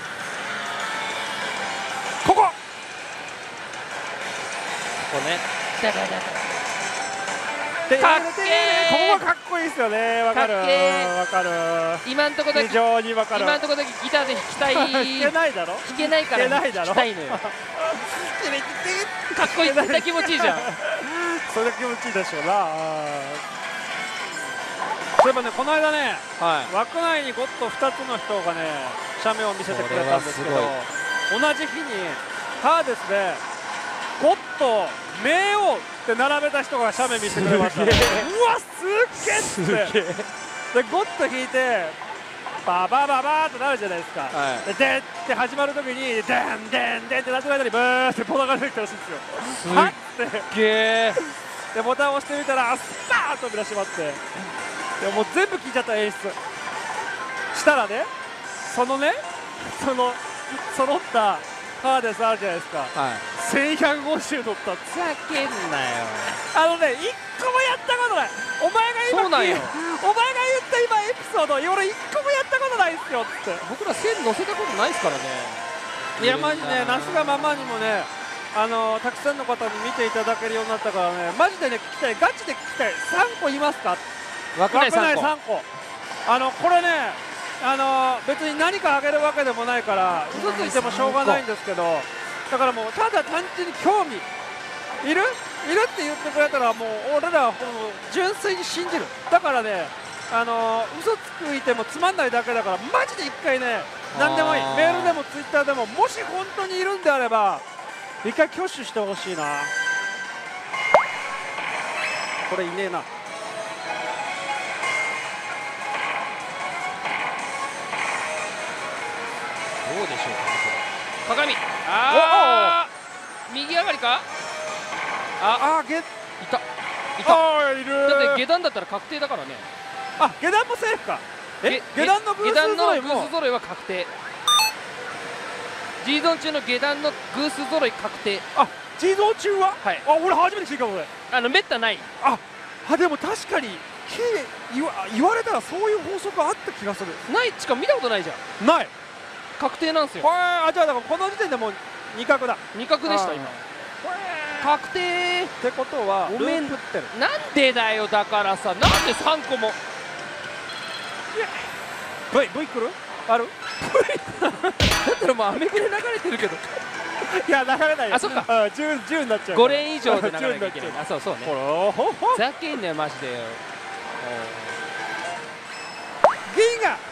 ここここね。 でかっけーここがかっこいいですよね。わかるかっけーわかる。 今んとこだけ非常にわかる。 今んとこだけギターで弾きたい弾けないだろ。 弾けないから弾弾けないだろきたいのよ。かっこいい絶対気持ちいいじゃん。 それが気持ちいいでしょうな。あそういえばね、この間ね、 は枠内にゴッドふたつの人がね写メを見せてくれたんですけど、 これは同じ日にハーデスでゴッド名王って並べた人が写メ見せてくれましたね。うわすっげえっつってでゴッド弾いてババババーってなるじゃないですか、 はででって始まるときにデンデンデンってなってる間にブーってボタンが出てきたらしいんですよ。はっってすっげえ。 でボタンを押してみたらスパーンと飛び出しまって、でもう全部聞いちゃった演出したらね、そのねその揃ったハーデスあるじゃないですか、 はいせんひゃくごじゅう乗ったんです。 ふざけんなよ。 あのね、いっこもやったことない。お前が今そうなんよお前が言った今エピソード、俺いっこもやったことないっすよっつって。 僕ら線乗せたことないですからね。 いやマジね、なすがままにもね、あのたくさんの方に見ていただけるようになったからね、マジでね聞きたい、ガチで聞きたい。さんこいますか？ 枠内さんこ。 さんこ。あのこれね、あの別に何かあげるわけでもないから嘘ついてもしょうがないんですけど、だからもうただ単純に興味いるいるって言ってくれたらもう俺らはもう純粋に信じる。だからね、あの嘘ついてもつまんないだけだからマジで一回ね、何でもいい、メールでもツイッターでも、もし本当にいるんであれば一回挙手してほしいな。これいねえな。 どうでしょうかねこれ。鏡。ああ。右上がりか。ああー、ゲいた。いた。 あーいる。 だって下段だったら確定だからね。 あ、下段もセーフか。え、 げ下段の偶数下段の揃いも偶数揃いは確定。G ゾーン中の下段の偶数揃い確定。 あ、G ゾーン中は、 はいあ、俺初めて聞いたこれ。 あのめったない。 あ、あでも確かに言わ言われたらそういう法則あった気がする。 ないしか見たことないじゃん。 ない。 確定なんですよ。 はい、あ、じゃあだからこの時点でもう二角だ。 二角でした今。確定。 ってことはごめんループってる。 なんでだよ。だからさ、なんでさんこも。 V V 来る？ある？ だったらもうアメブレ流れてるけど。 いや流れないよ。 あ、そっか。 うん、十十になっちゃう。 ご連以上で流れなきゃいけない。あ、そうそうね。 ほら、ほほ。 ふざけんなよマジでよ。 銀が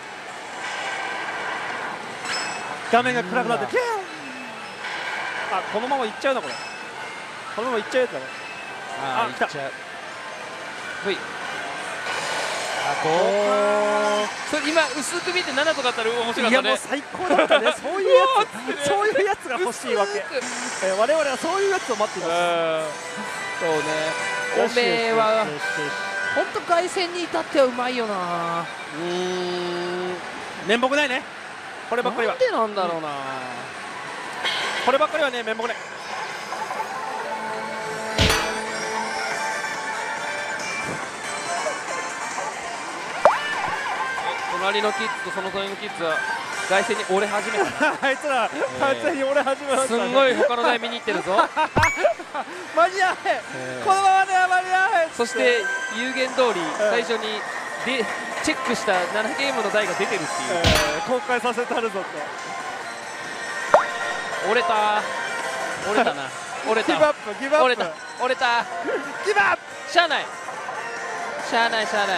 画面が暗くなってピューン。あ、このままいっちゃうなこれ。このままいっちゃうやつだね。 あ、 あ来たいっちゃう。V。あ、ご。それ今薄く見てななとかだったら面白かったね。 いやもう最高だったね。そういうやつ、そういうやつが欲しいわけ。えー、我々はそういうやつを待っています。 そうね。おめえは本当凱旋に至ってはうまいよな。 うーん、面目ないね。こればっかりは。 なんでなんだろうな。 こればっかりはね、面目ない。 隣のキッズとその隣のキッズは凱旋に折れ始めた。 あいつら、あいつらに俺始めましたね。 すんごい他の台見に行ってるぞ。 間に合え、このままでは間に合え。 そして有言通り最初にでチェックしたななゲームの台が出てるっていう。 えー公開させたるぞと。 折れた折れたな。折れたギブアップ、ギブアップ。 折れた折れた。 ギブアップ。 しゃあないしゃあないしゃあない。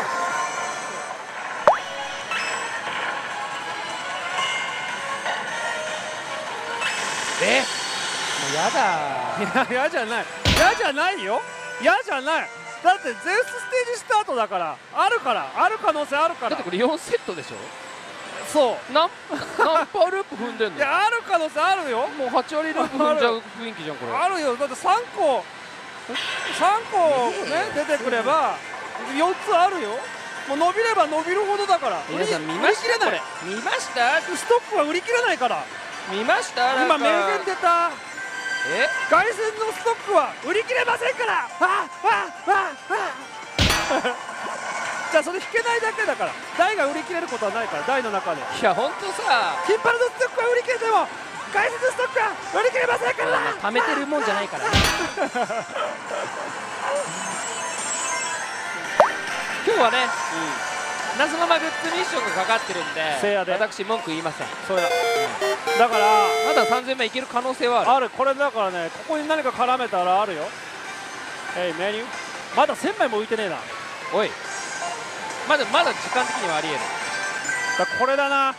え、もうやだ。 いや、嫌じゃない。嫌じゃないよ。嫌じゃない。だってゼウスステージスタートだから、あるから、ある可能性あるからだって。これよんセットでしょ。 そう何何パーループ踏んでんの。 いや、ある可能性あるよ。 もうはち割ループ踏んじゃう雰囲気じゃんこれ。 あるよ。だってさんこさんこね出てくればよっつあるよ。もう伸びれば伸びるほどだから。 皆さん見ましたこれ。見ました。 ストックは売り切れないから。 見ました。 今名言出た。 え、 凱旋のストックは売り切れませんから。あああああじゃあそれ引けないだけだから。台が売り切れることはないから、台の中で。 いやほんとさ、 金パルのストックは売り切れても凱旋のストックは売り切れませんから。 貯めてるもんじゃないから。 今日はね、夏の間グッズミッションがかかってるんで、 せやで私文句言いません。 そうや、だからまださんぜんまんいける可能性はある。 ある。これだからね、ここに何か絡めたらあるよ。えい、メニューまだせんまいも浮いてねえな。 おい、まだまだ時間的にはありえる。 だこれだな。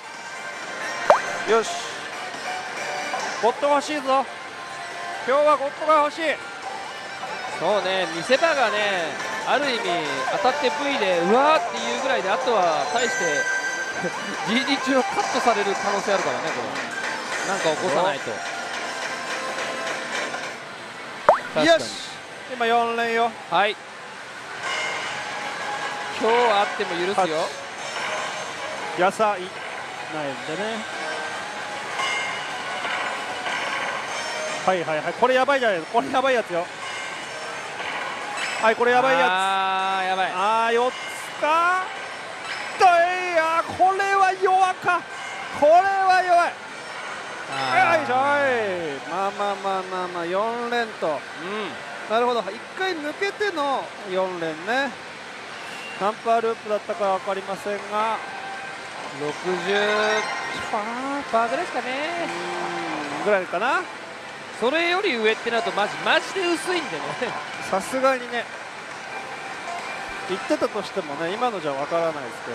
よし、ゴッドが欲しいぞ。今日はゴッドが欲しい。 そうね、見せ場がね、ある意味当たって ブイ でうわーっていうぐらいで、あとは大して ジーディー 中はカットされる可能性あるからね、これなんか起こさないと。確かに。 よし、今よん連よ。 はい、今日はあっても許すよ。 野菜ないんでね。はいはいはい、これやばいじゃないですか。これやばいやつよ。はい、これやばいやつ。 あーやばい。 あー、よっつか。といや、これは弱か。これは弱い。はいしょい。まあまあまあまあまあ、よん連と。うん、なるほど。いっかい抜けてのよん連ね。何パーループだったか分かりませんが、 ろくじゅっパーぐらいですかね。 うん、ぐらいかな。 それより上ってなるとマジマジで薄いんでね。 さすがにね、言ってたとしてもね、今のじゃ分からないですけど。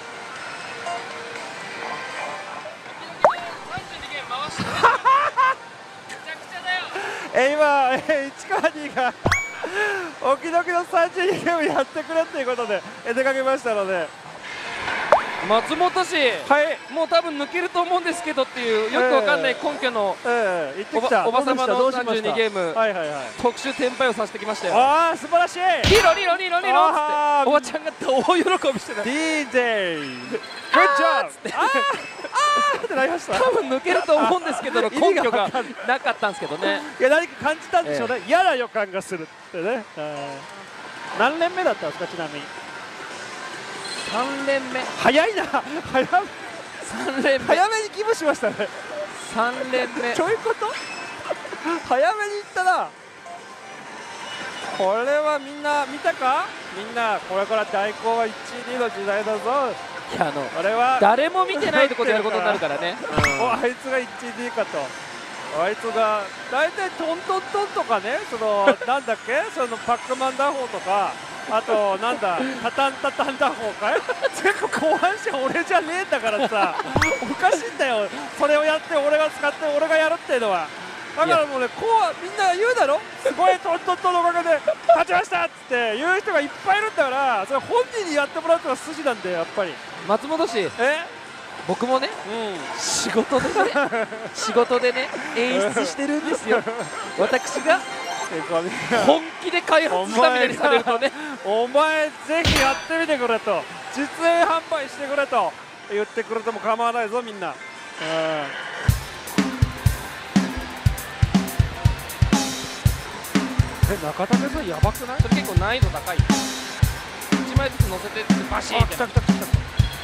え今、え市川にがおきどきのさんじゅうにゲームやってくれっていうことでえ出かけましたので、 松本氏、 はい、 もう多分抜けると思うんですけどっていうよくわかんない根拠のええ、行ってきたおば様のさんじゅうにゲーム、 はいはいはい、 特殊転売をさせてきましたよ。 ああ素晴らしい。 リロリロリロリロっつってあーおばちゃんが大喜びしてた。 ディージェー グッジョブあーあーってなりました。 多分抜けると思うんですけどの根拠がなかったんですけどね。 いや何か感じたんでしょうね、嫌な予感がするってね。何連目だったんですか、ちなみに。 さん連目。 早いな、早めさん連目。 早めにギブしましたね。 さん連目。 そういうこと。早めにいったな。これはみんな見たか。みんなこれから大根はいちいにの時代だぞ。 いやあのこれは誰も見てないところでやることになるからね。 おあいつがいちいにかと。あいつが大体トントントンとかね、そのなんだっけ、そのパックマン打法とか、あとなんだタタンタタン打法かい、全部後半者俺じゃねえんだからさ、おかしいんだよ。それをやって俺が使って俺がやるっていうのは。だからもうね、こうみんな言うだろ、すごいトントントンのおかげで勝ちましたっつって言う人がいっぱいいるんだから、それ本人にやってもらうのが筋なんだよやっぱり。 松本氏、 え僕もね、 うん、 仕事でね仕事でね演出してるんですよ。私が本気で開発したみたいにされるとね、 お前ぜひやってみてくれと、実演販売してくれと言ってくれても構わないぞみんな。うん、え、中武さんやばくない？ それ結構難易度高い。いちまいずつ乗せてバシーンって。 あ、来た来た来た来た。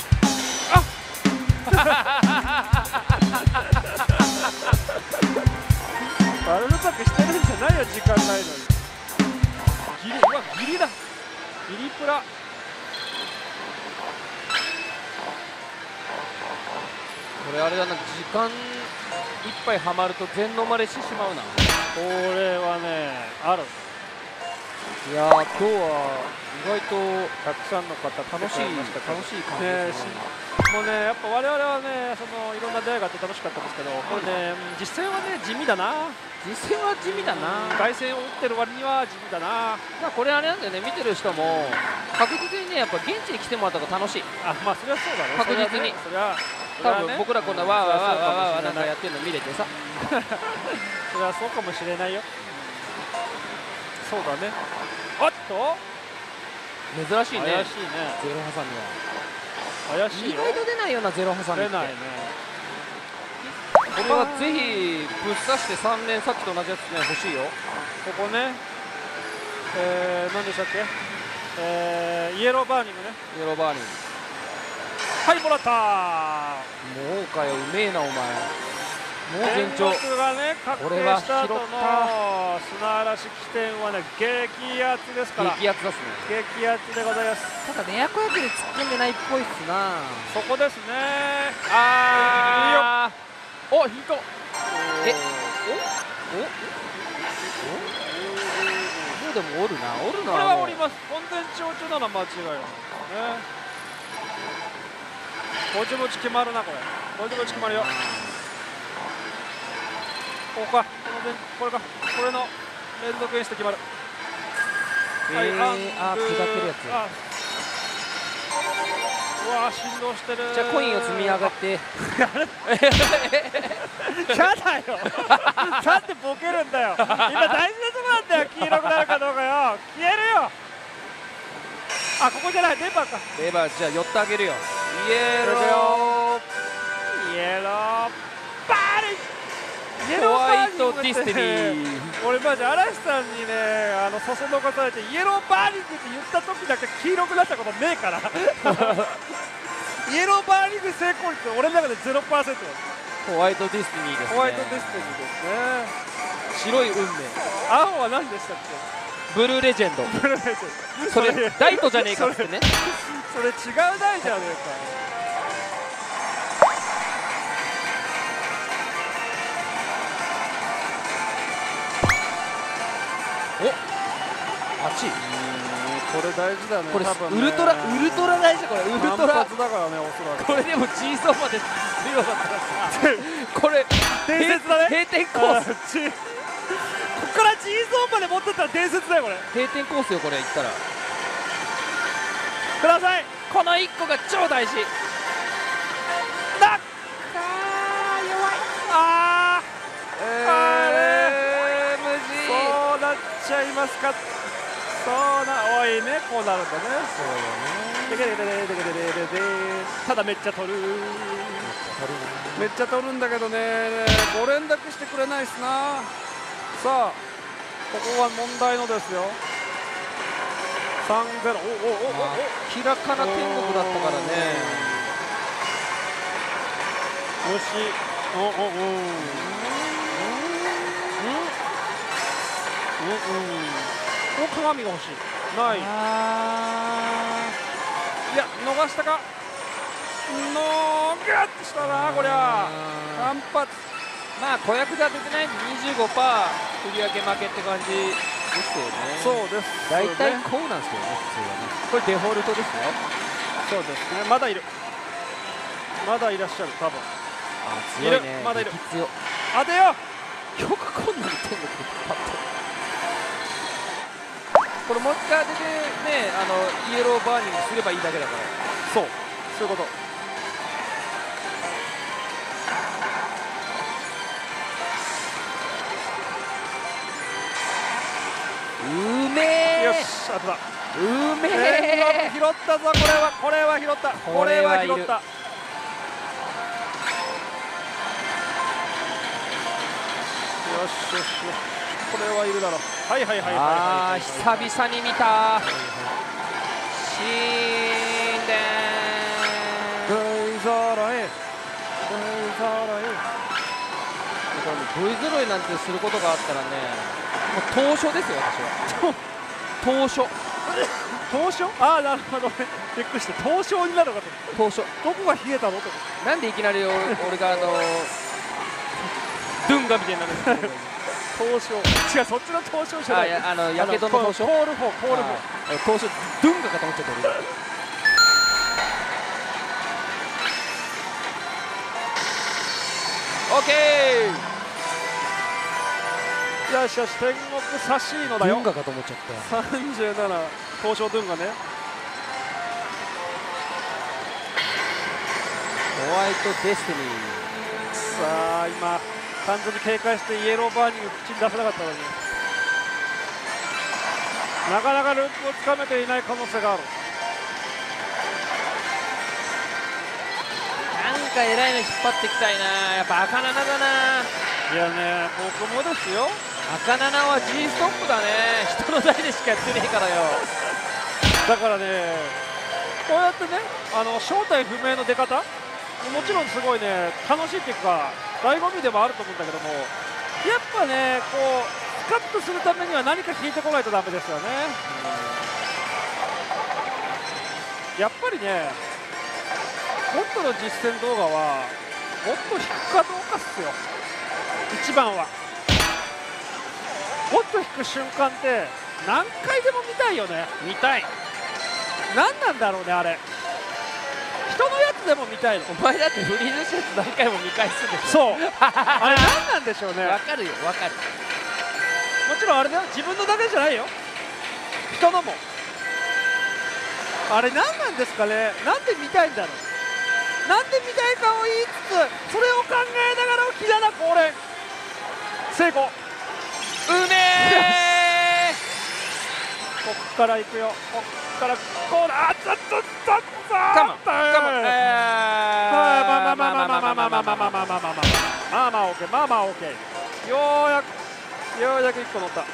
バルルパックしてるんじゃないよ、時間ないのに。ギリ、うわギリだ、ギリプラ。 これあれだな、時間いっぱいはまると全飲まれしてしまうな。 これはねある。 いやー、今日は意外とたくさんの方楽しい楽しい感じですね。 もうね、やっぱ我々はね、そのいろんな出会いがあって楽しかったんですけど、これね、実戦はね、地味だな。 実戦は地味だな。 凱旋を打ってる割には地味だな。 まあこれあれなんだよね、見てる人も確実にね、やっぱ現地に来てもらった方が楽しい。 あ、まあそれはそうだね。 確実に。 それは多分僕らこんなわーわーわーわーわーなんかやってるの見れてさ。 それはそうかもしれないよ。そうだね。おっと珍しいね。 怪しいね。 ゼロハサミは。 怪しいよ。 意外と出ないようなゼロハサミって。 出ないね。 これはぜひぶっ刺してさん連、さっきと同じやつね、欲しいよ。 ここね、えー、何でしたっけ、えー、イエローバーニングね。 イエローバーニング。 はい、もらったー。 もうかよ、うめえなお前。 もう順調。 がね確定した後の砂嵐起点はね激アツですから。 激アツですね。 激アツでございます。 ただね、エアコヤクで突っ込んでないっぽいっすな。 そこですね。 あー、お、引いた。え、お、お、お、でもおるな、おるな。 これはおります。本然長中なら間違いないね。ぼちぼち決まるな、これ。ぼちぼち決まるよ。ここか、このこれか、これの連続演出決まる。 えー、あー、下ってるやつ。 うわー、振動してる。 じゃあコインを積み上がって。 やだよ。なんでボケるんだよ。今大事なとこなんだよ。黄色くなるかどうかよ。消えるよ。あ、ここじゃない、レバーか。 レバー、じゃあ寄ってあげるよ。イエロー。イエロー。バーリ。 ホワイトディスティニー。 俺マジ嵐さんにね、あのそそのかされてイエローバーリングって言った時だけ黄色くなったことねえから。イエローバーリング成功率俺の中でゼロパーセントです。 ホワイトディスティニーですね。 ホワイトディスティニーですね。 白い運命。 青は何でしたっけ？ ブルーレジェンド。 ブルーレジェンド。 それダイトじゃねえかってね。 それ違うダイじゃねえか。 お、あっち。 これ大事だね。 これ多分ね、 ウルトラウルトラ大事。これウルトラ。 だからね、おそらく。 これでも G ソーまで強かったらさ。これ伝説だね。 閉店コース。 ここから G ゾーンまで持ってったら伝説だよこれ。 閉店コースよこれ行ったら。 ください。 このいっこが超大事。 だ。あー弱い。あー。あれ。 無事。 そうなっちゃいますか。そうな、おいね、こうなるんだね。そうよね。でけででででででで。ただめっちゃ取る。めっちゃ取るんだけどね、ご連絡してくれないっすな。さあ、ここは問題のですよ。さんゼロ。おおおおお。 明らかな天国だったからね。 よし。おおお。うんうんうん。この鏡が欲しい。ない。いや、逃したか。のー、ギュッとしたな、こりゃ。単発。 まあ、子役が出てないんで にじゅうごパーセント 売り上げ負けって感じですよね。 そうです。 大体こうなんですけどね、普通はね。これデフォルトですよ。 そうですね。まだいる。まだいらっしゃる、多分。 あ、強いね。 まだいる。 強。 当てよ。 よくこんなに天国でパッと。これもう一回当ててね、あのイエローバーニングすればいいだけだから。 そう、そういうこと。 うめえ。 よし、当てた。 うめえ。 拾ったぞ、これは、これは拾った。これは拾った。よしよしよし、これはいるだろう。はいはいはいはいはい。 ああ、久々に見た。シーンデン。 Vゾロイ。Vゾロイ。 Vゾロイなんてすることがあったらね、もう当初ですよ私は。当初。 当初？ああ、なるほどね。びっくりして、当初になるのかと。 当初。 どこが冷えたのと。 なんでいきなり俺があのドゥンガみたいになるんですか。 凍傷。違う、そっちの凍傷じゃない。 あのやけどの凍傷。 コールフォー、コールフォー。 凍傷、ドゥンガかと思っちゃった俺。オッケー。よしよし、天国サシーノだよ。 ドゥンガかと思っちゃった。 さんじゅうなな、凍傷ドゥンガね。 ホワイトデスティニー。 さあ今完全に警戒してイエローバーニング口に出せなかったのに、なかなかループをつかめていない可能性がある。 なんか偉いの引っ張ってきたいな。やっぱ赤七だな。 いやね、僕もですよ。 赤七は G ストップだね。人の代でしかやってねえからよ。 だからね、こうやってね、あの正体不明の出方もちろんすごいね、楽しいっていうか、 醍醐味でもあると思うんだけども、やっぱねこうスカッとするためには何か引いてこないとダメですよね。やっぱりねゴッドの実践動画はゴッド引くかどうかっすよ、一番は。ゴッド引く瞬間って何回でも見たいよね。 見たい。 何なんだろうねあれ。人のやつでも見たいの。 お前だってフリーズしたやつ何回も見返すんでしょ。 そうあれ何なんでしょうね。 わかるよわかる。 もちろんあれだよ、自分のだけじゃないよ、人のも。あれ何なんですかね。なんで見たいんだろう。なんで見たいかを言いつつそれを考えながら木棚恒例成功。 うめえ。 こっから行くよ、こっからこうだ。あっつっつっつっつカモンカモン。 まあまあまあまあまあまあまあまあまあまあまあまあまあまあまあまあオッケー、まあまあオッケー。ようやくようやくいっこ乗った。き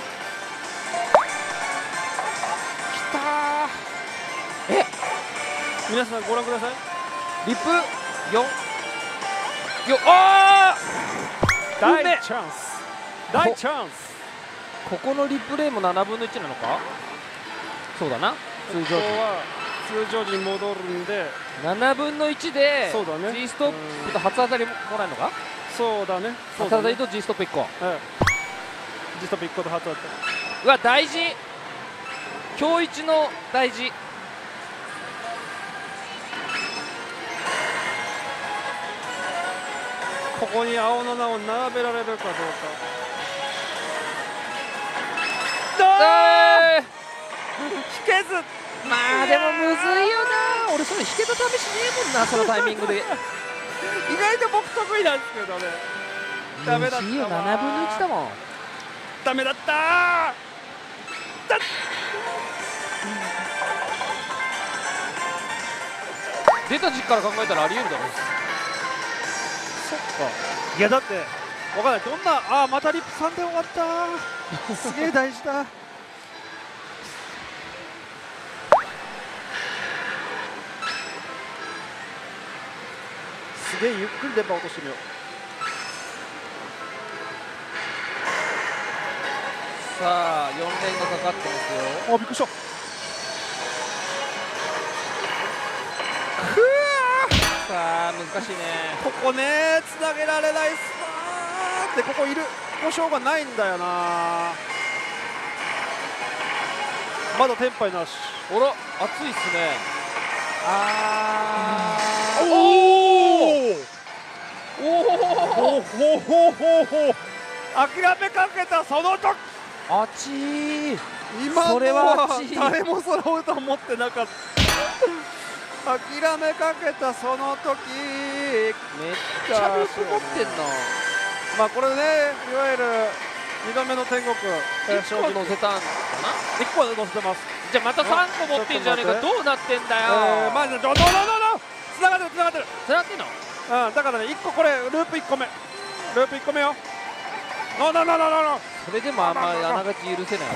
たー。 え、 皆さんご覧ください。 リプよんよ。あー大うめえチャンス大チャンス。 ここのリプレイもななぶんのいちなのか。そうだな、通常ここは通常時に戻るんで、 ななぶんのいちでそうだね G ストップと初当たりもらえるのか。 そうだね、そうだね。 初当たりと G ストップいっこ。 ええ、ジストピックと初だった。 うわ大事、今日一の大事。 ここに青の名を並べられるかどうか。 えー引けず。 まあでもむずいよな。俺それ引けた試しねえもんな、そのタイミングで。 意外と僕得意なんですけどね。ダメだったわ。 むずいよ、ななぶんのいちだもん。 ダメだったー。だ出た時期から考えたらありえるだろ。 そっか。いやだってわかんない、どんな。ああまたリップさんで終わったー。すげえ大事だ。すげえゆっくり電波落としてみよう。 さあよん連がかかってますよ。 あびっくりした。 さあ難しいね。 ここねつなげられないっすなーって。ここいる保証がないんだよな。まだテンパイなし。 おら熱いっすね。あーおおおおほほほほほ。諦めかけたその時。 あちー。 今のそれはは熱い。 誰もそれをと思ってなかった。諦めかけたその時。 めっちゃループ持ってんな。 まあこれね、いわゆるにどめの天国。 いっこ乗せたんかな。 いっこ乗せてます。 じゃあまたさんこ持ってんじゃねえか。どうなってんだよ。 えー、まあどどどどどつながってるつながってる。 つながってんの。 うん、だからねいっここれループいっこめ。ループいっこめよ。ノノノノノノ。 それでもあんまりあながち許せない。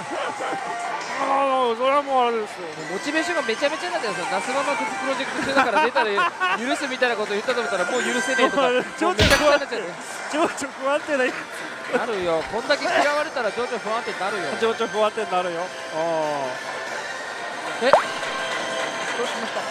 ああ、それはもうあれですよ。 モチベーションがめちゃめちゃになってるんですよ。ナスママクズプロジェクト中だから出たら許すみたいなこと言ったと思ったらもう許せねえとか。もうめちゃくちゃになっちゃう。 情緒不安定な。 なるよ。こんだけ嫌われたら情緒不安定になるよ。 情緒不安定になるよ。ああ。 え、 どうしました。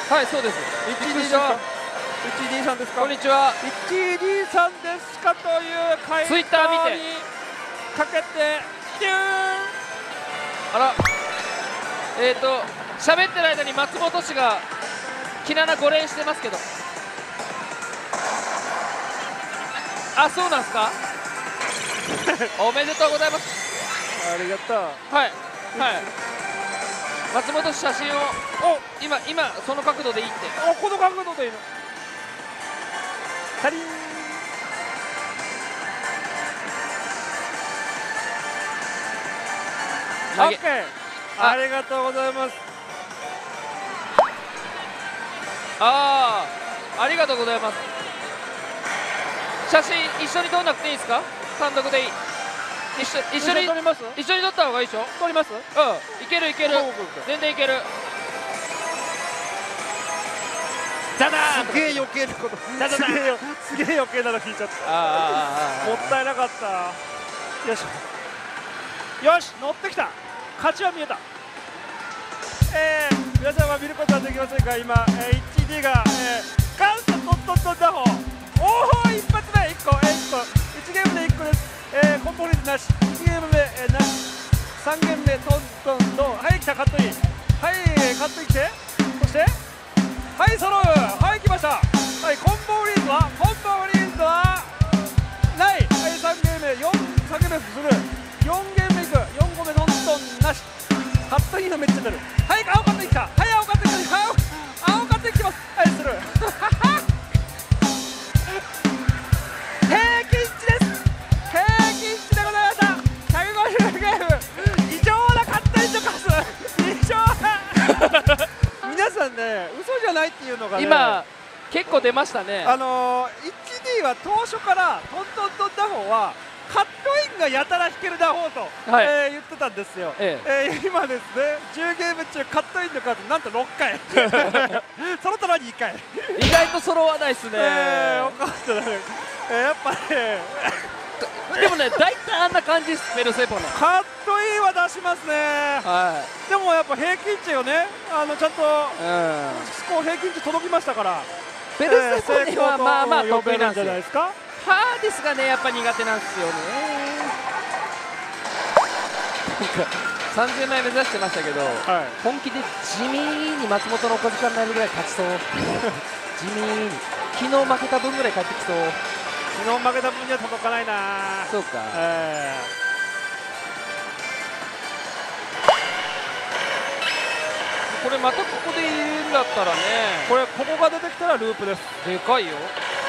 はい、そうです。 いちディー さん。いちディー さんですか。 こんにちは。 いちディー さんですかという回答にツイッター見てかけてキューン。 あら、えっ、ー、と喋ってる間に松本氏がきななご連してますけど。あ、そうなんすか。おめでとうございます。 ありがとう。 はいはい。松本氏写真をお今今その角度でいいって。 おこの角度でいいの。カリン。オッケー。ありがとうございます。 ああ、ありがとうございます。写真一緒に撮んなくていいですか。単独でいい。一緒一緒に撮ります。 一緒に撮った方がいいでしょ。 撮ります。 うん、いけるいける。全然いける。 ザダーンすげえ余計なことザダダーすげえ余計なの聞いちゃった。もったいなかった。よしよし乗ってきた。勝ちは見えた。えー、皆さんは見ることはできませんが今、えー、いちディー が、えー、ガンとトントントン打法。おお一発目いっこ、えー、いっこいちゲームでいっこです。えー、コンポリーズなしにゲーム目、えー、なしさんゲーム目トントントン。はい来たカットイン。はいカットイン来てそしてはい揃う。はい来ました。はいコンボリーズはコンボリーズはない。はいさんゲーム目よんさんゲーム目する。よんゲーム目いく。よんごめトントンなし。カットインのめっちゃ出る。はい青カットイン来た。はい青カットイン来た。青青カットイン来てます。はいする平均値です。平均値でございました。ひゃくごじゅうゲーム異常なカットインの数異常な皆さんね嘘じゃないっていうのがね今結構出ましたね。 あのー、いちディー は当初からトントントン打法はカットインがやたら引ける打法と、はい、えー、言ってたんですよ、えええー、今ですねじゅうゲーム中カットインの数なんとろっかいそのたにいっかい意外と揃わないですね。 えー、よかったね、えー、やっぱねでもね大体あんな感じです。ペルセポネカットインは出しますね、はい、でもやっぱ平均値をねあのちゃんと、うん、こう平均値届きましたからペルセポネはまあまあ得意なんじゃないですか。 ハーディスがねやっぱ苦手なんですよね。なんかさんじゅうまい目指してましたけど、はい、本気で地味に松本の小時間になるぐらい勝ちそう地味に昨日負けた分ぐらい帰ってきそう。 昨日負けた分には届かないな。 そうか、えー、これまたここでいるんだったらねこれここが出てきたらループです。 でかいよ。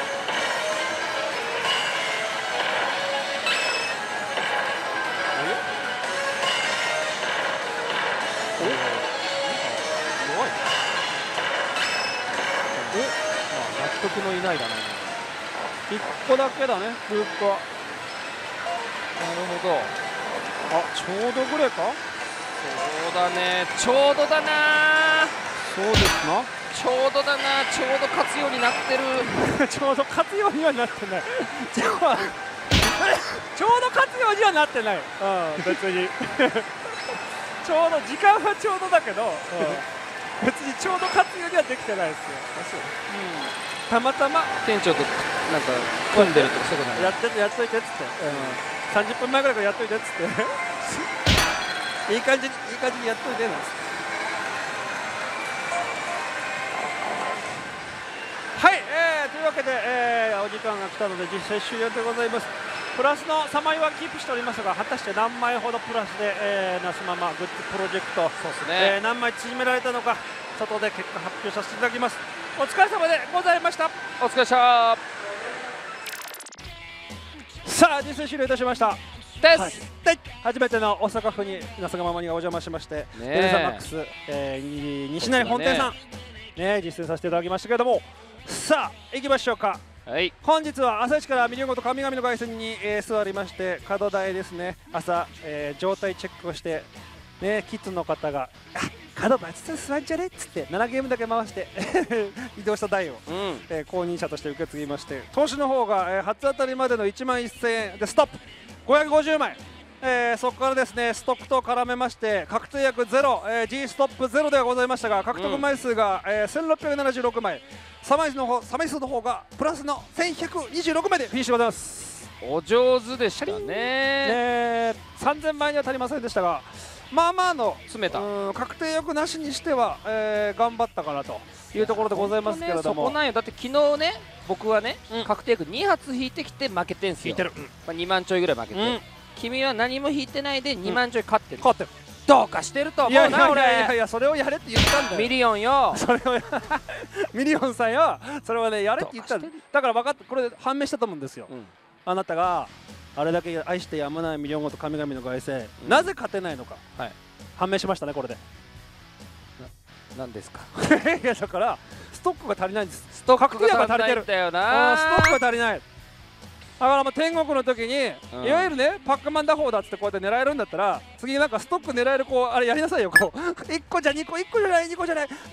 納得のいないだね。 いっこだけだねループは。なるほど。 あちょうどぐらいか。 そうだねちょうどだな。 そうですなちょうどだな。ちょうど勝つようになってるちょうど勝つようにはなってないちょうど勝つようにはなってない。うん別にちょうど時間はちょうどだけど、うん別にちょうど勝つようにはできてないですよ。あそう、うん、たまたま店長となんか組んでるとかそういうことない。 やっててやっといてっつって、うん、さんじゅっぷんまえぐらいからやっといてっつっていい感じにいい感じにやっといてなんです。はい、えー、というわけで、えー、お時間が来たので実際終了でございます。プラスのさんまいはキープしておりますが果たして何枚ほどプラスで、えー、なすままグッズプロジェクトそうですね、えー、何枚縮められたのか外で結果発表させていただきます。お疲れ様でございました。 お疲れ様さあ実践終了いたしましたです、 はい、で初めての大阪府になすがままにお邪魔しましてベルザマックス、えー、西成本店さん、ね、実践させていただきましたけれどもさあ行きましょうか。はい、本日は朝一からミリオンごと神々の凱旋に、えー、座りまして角台ですね朝、えー、状態チェックをして、ね、キッズの方が「あ角台つつ座んじゃね?」っつってななゲームだけ回して移動した台を、うんえー、購入者として受け継ぎまして投資の方が、えー、初当たりまでのいちまんせんえんでストップごひゃくごじゅうまい、えー、そこからですねストックと絡めまして確定薬ゼロ、えー、G ストップゼロではございましたが獲得枚数が、うんえー、せんろっぴゃくななじゅうろくまいサマイの方サマイ数の方がプラスのせんひゃくにじゅうろくまいでフィニッシュでございます。 お上手でしたね。 ねさんぜんまいには足りませんでしたがまあまあの詰めた確定薬なしにしては、えー、頑張ったかなというところでございますけれども、ね、そこなんよ。だって昨日ね僕はね、うん、確定薬に発引いてきて負けてんすよ。 引いてる、うんまあ、にまんちょいぐらい負けて、うん、君は何も引いてないでにまんちょい勝ってる、 うん、勝ってるどうかしてると思うな俺。 いやいやいやそれをやれって言ったんだよミリオンよそれをミリオンさんよそれをねやれって言ったんだ。だから分かったこれで判明したと思うんですよ、うん、あなたがあれだけ愛してやまないミリオンごと神々の凱旋、うん、なぜ勝てないのか、はい、判明しましたねこれで。 何ですかいやだからストックが足りないんです。 ストックが足りないんだよな。 ストックが足りない。だからもう天国の時に、うん、いわゆるねパックマン打法だっつってこうやって狙えるんだったら次なんかストック狙えるこうあれやりなさいよこういっこじゃにこいっこじゃないにこじゃないループ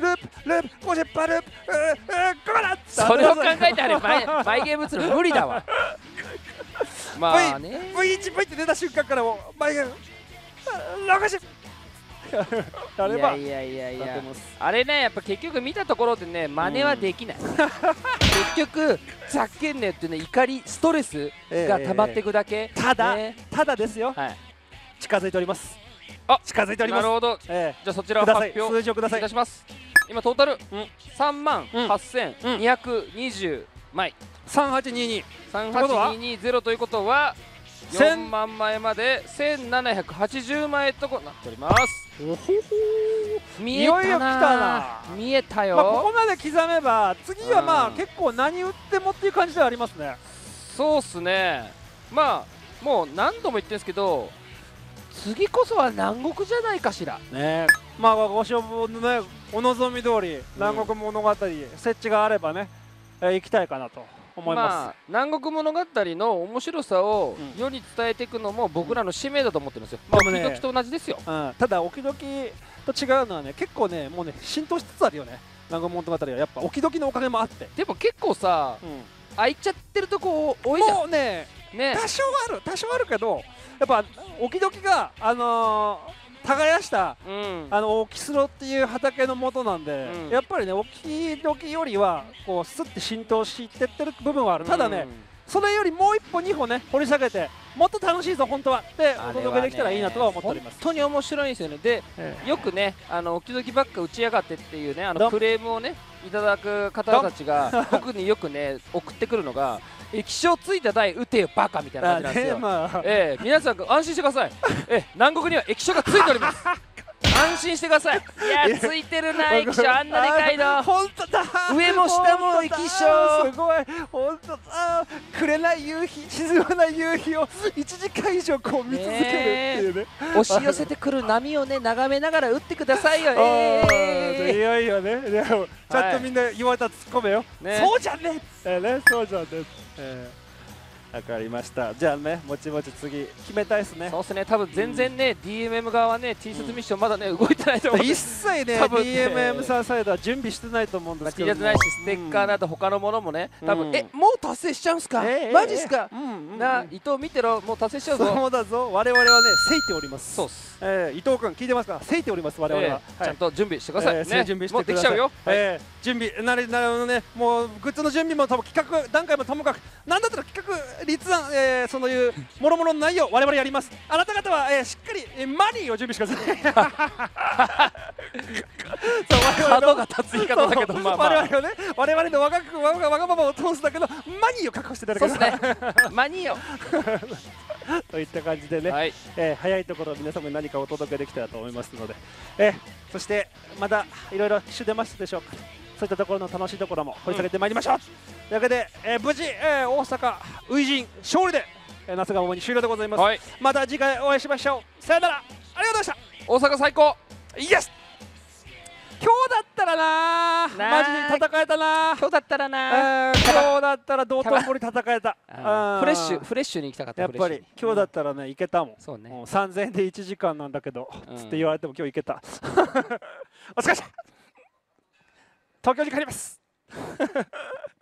ループごじゅっパーループごかな。 それを考えてあれマイマイゲームするの無理だわ。まあねブイワン ブイって出た瞬間からもうマイゲームろくじゅうやればいやいやいやいやあれねやっぱ結局見たところでね真似はできない、うん、結局ざっけんねってね怒りストレスが溜まっていくだけ、 えー、ただ、 ね、 ただですよ、はい、近づいております。あ近づいております。 なるほど、えー、じゃあそちらを発表数字をください。 いたします。今トータルさんまんはっせんにひゃくにじゅうまい、 さんはちににさんはちににゼロということはよんまんまいまでせんななひゃくはちじゅうまいとなっております。見えたな、見えたよ。 まあここまで刻めば次はまあ結構何打ってもっていう感じではありますね。 そうっすね。まあもう何度も言ってるんですけど次こそは南国じゃないかしらね。まあご所望のねお望み通り南国物語、うん、設置があればね、えー、行きたいかなと思います。まあ、 南国物語の面白さを世に伝えていくのも僕らの使命だと思ってるんですよ。まあ、ね、置き時と同じですよ、うん、 ただ置き時と違うのはね結構ねもうね浸透しつつあるよね南国物語は。やっぱ置き時のおかげもあって。 でも結構さ、うん、空いちゃってるとこ多いじゃん。 もうねね多少ある多少あるけどやっぱ置き時があのー耕した、うん、あの沖スロっていう畑の元なんで、うん、やっぱりね沖時よりはこうスッて浸透してってる部分はある。ただね、うん、それよりもう一歩二歩ね掘り下げてもっと楽しいぞ本当はってお届けできたらいいなとは思っております。 本当に面白いんですよね。で、ええ、よくねあの沖時ばっか打ちやがってっていうねあのクレームをねいただく方たちが僕によくね送ってくるのが液晶ついた台打てよバカみたいな感じなんですよ。まあえー、皆さん安心してください。えー、南国には液晶がついております。安心してください。いやついてるな液晶あんなでかいの。 本当だ。 上も下も液晶。 すごい本当だ。くれない夕日沈まない夕日をいちじかん以上こう見続けるっていうね。 押し寄せてくる波をね眺めながら打ってくださいよ。えー、いやいやね。でもちゃんとみんな言われたら突っ込めよ。ね、そうじゃね。えー、ねそうじゃね。えーわかりました。じゃあね、もちもち次決めたいですね。 そうですね。多分全然ね、うん、ディーエムエム 側はね、T シャツミッションまだね動いてないと思う。 一切ね、ディーエムエム さんサイドは準備してないと思うんですけども。 T シャツないし、ステッカーなど他のものもね、多分、うん、え、もう達成しちゃうんすか？えー、マジっすか？えーうんうん、な、伊藤見てろ、もう達成しちゃうぞ。 そうだぞ。我々はね、せいております。 そうっす。 えー、伊藤君聞いてますか？せいております我々は、 えーはい。ちゃんと準備してください。 えー、ね、準備してください。 もうできちゃうよ。 えー、準備なるなるほどね。もうグッズの準備も多分企画段階もともかく、なんだったら企画立案、えー、そのいうもろもろの内容我々やります。あなた方は、えー、しっかり、えー、マニーを準備してください。そう角が立つ言い方だけど、まあまあ、 我々のね我々のわがわがわがままを通すだけどマニーを確保していただけそうですね。マニーをといった感じでね、はい、えー、早いところ皆様に何かお届けできたらと思いますので、えー、そしてまたいろいろ機種出ましたでしょうか。そういったところの楽しいところも掘り下げてまいりましょう、うん、というわけで、えー、無事、えー、大阪初陣勝利で、えー、夏が主に終了でございます、はい、また次回お会いしましょう。さよなら、ありがとうございました。 大阪最高イエス。今日だったらなーマジで戦えたなー。 今日だったらなー、えー、今日だったら道頓堀戦えた。 フレッシュフレッシュに行きたかった。 やっぱり今日だったらね行けたもん。 そうね、 もうさんぜんえんでいちじかんなんだけど、うん、つって言われても今日行けた。お疲れ様。東京に帰ります。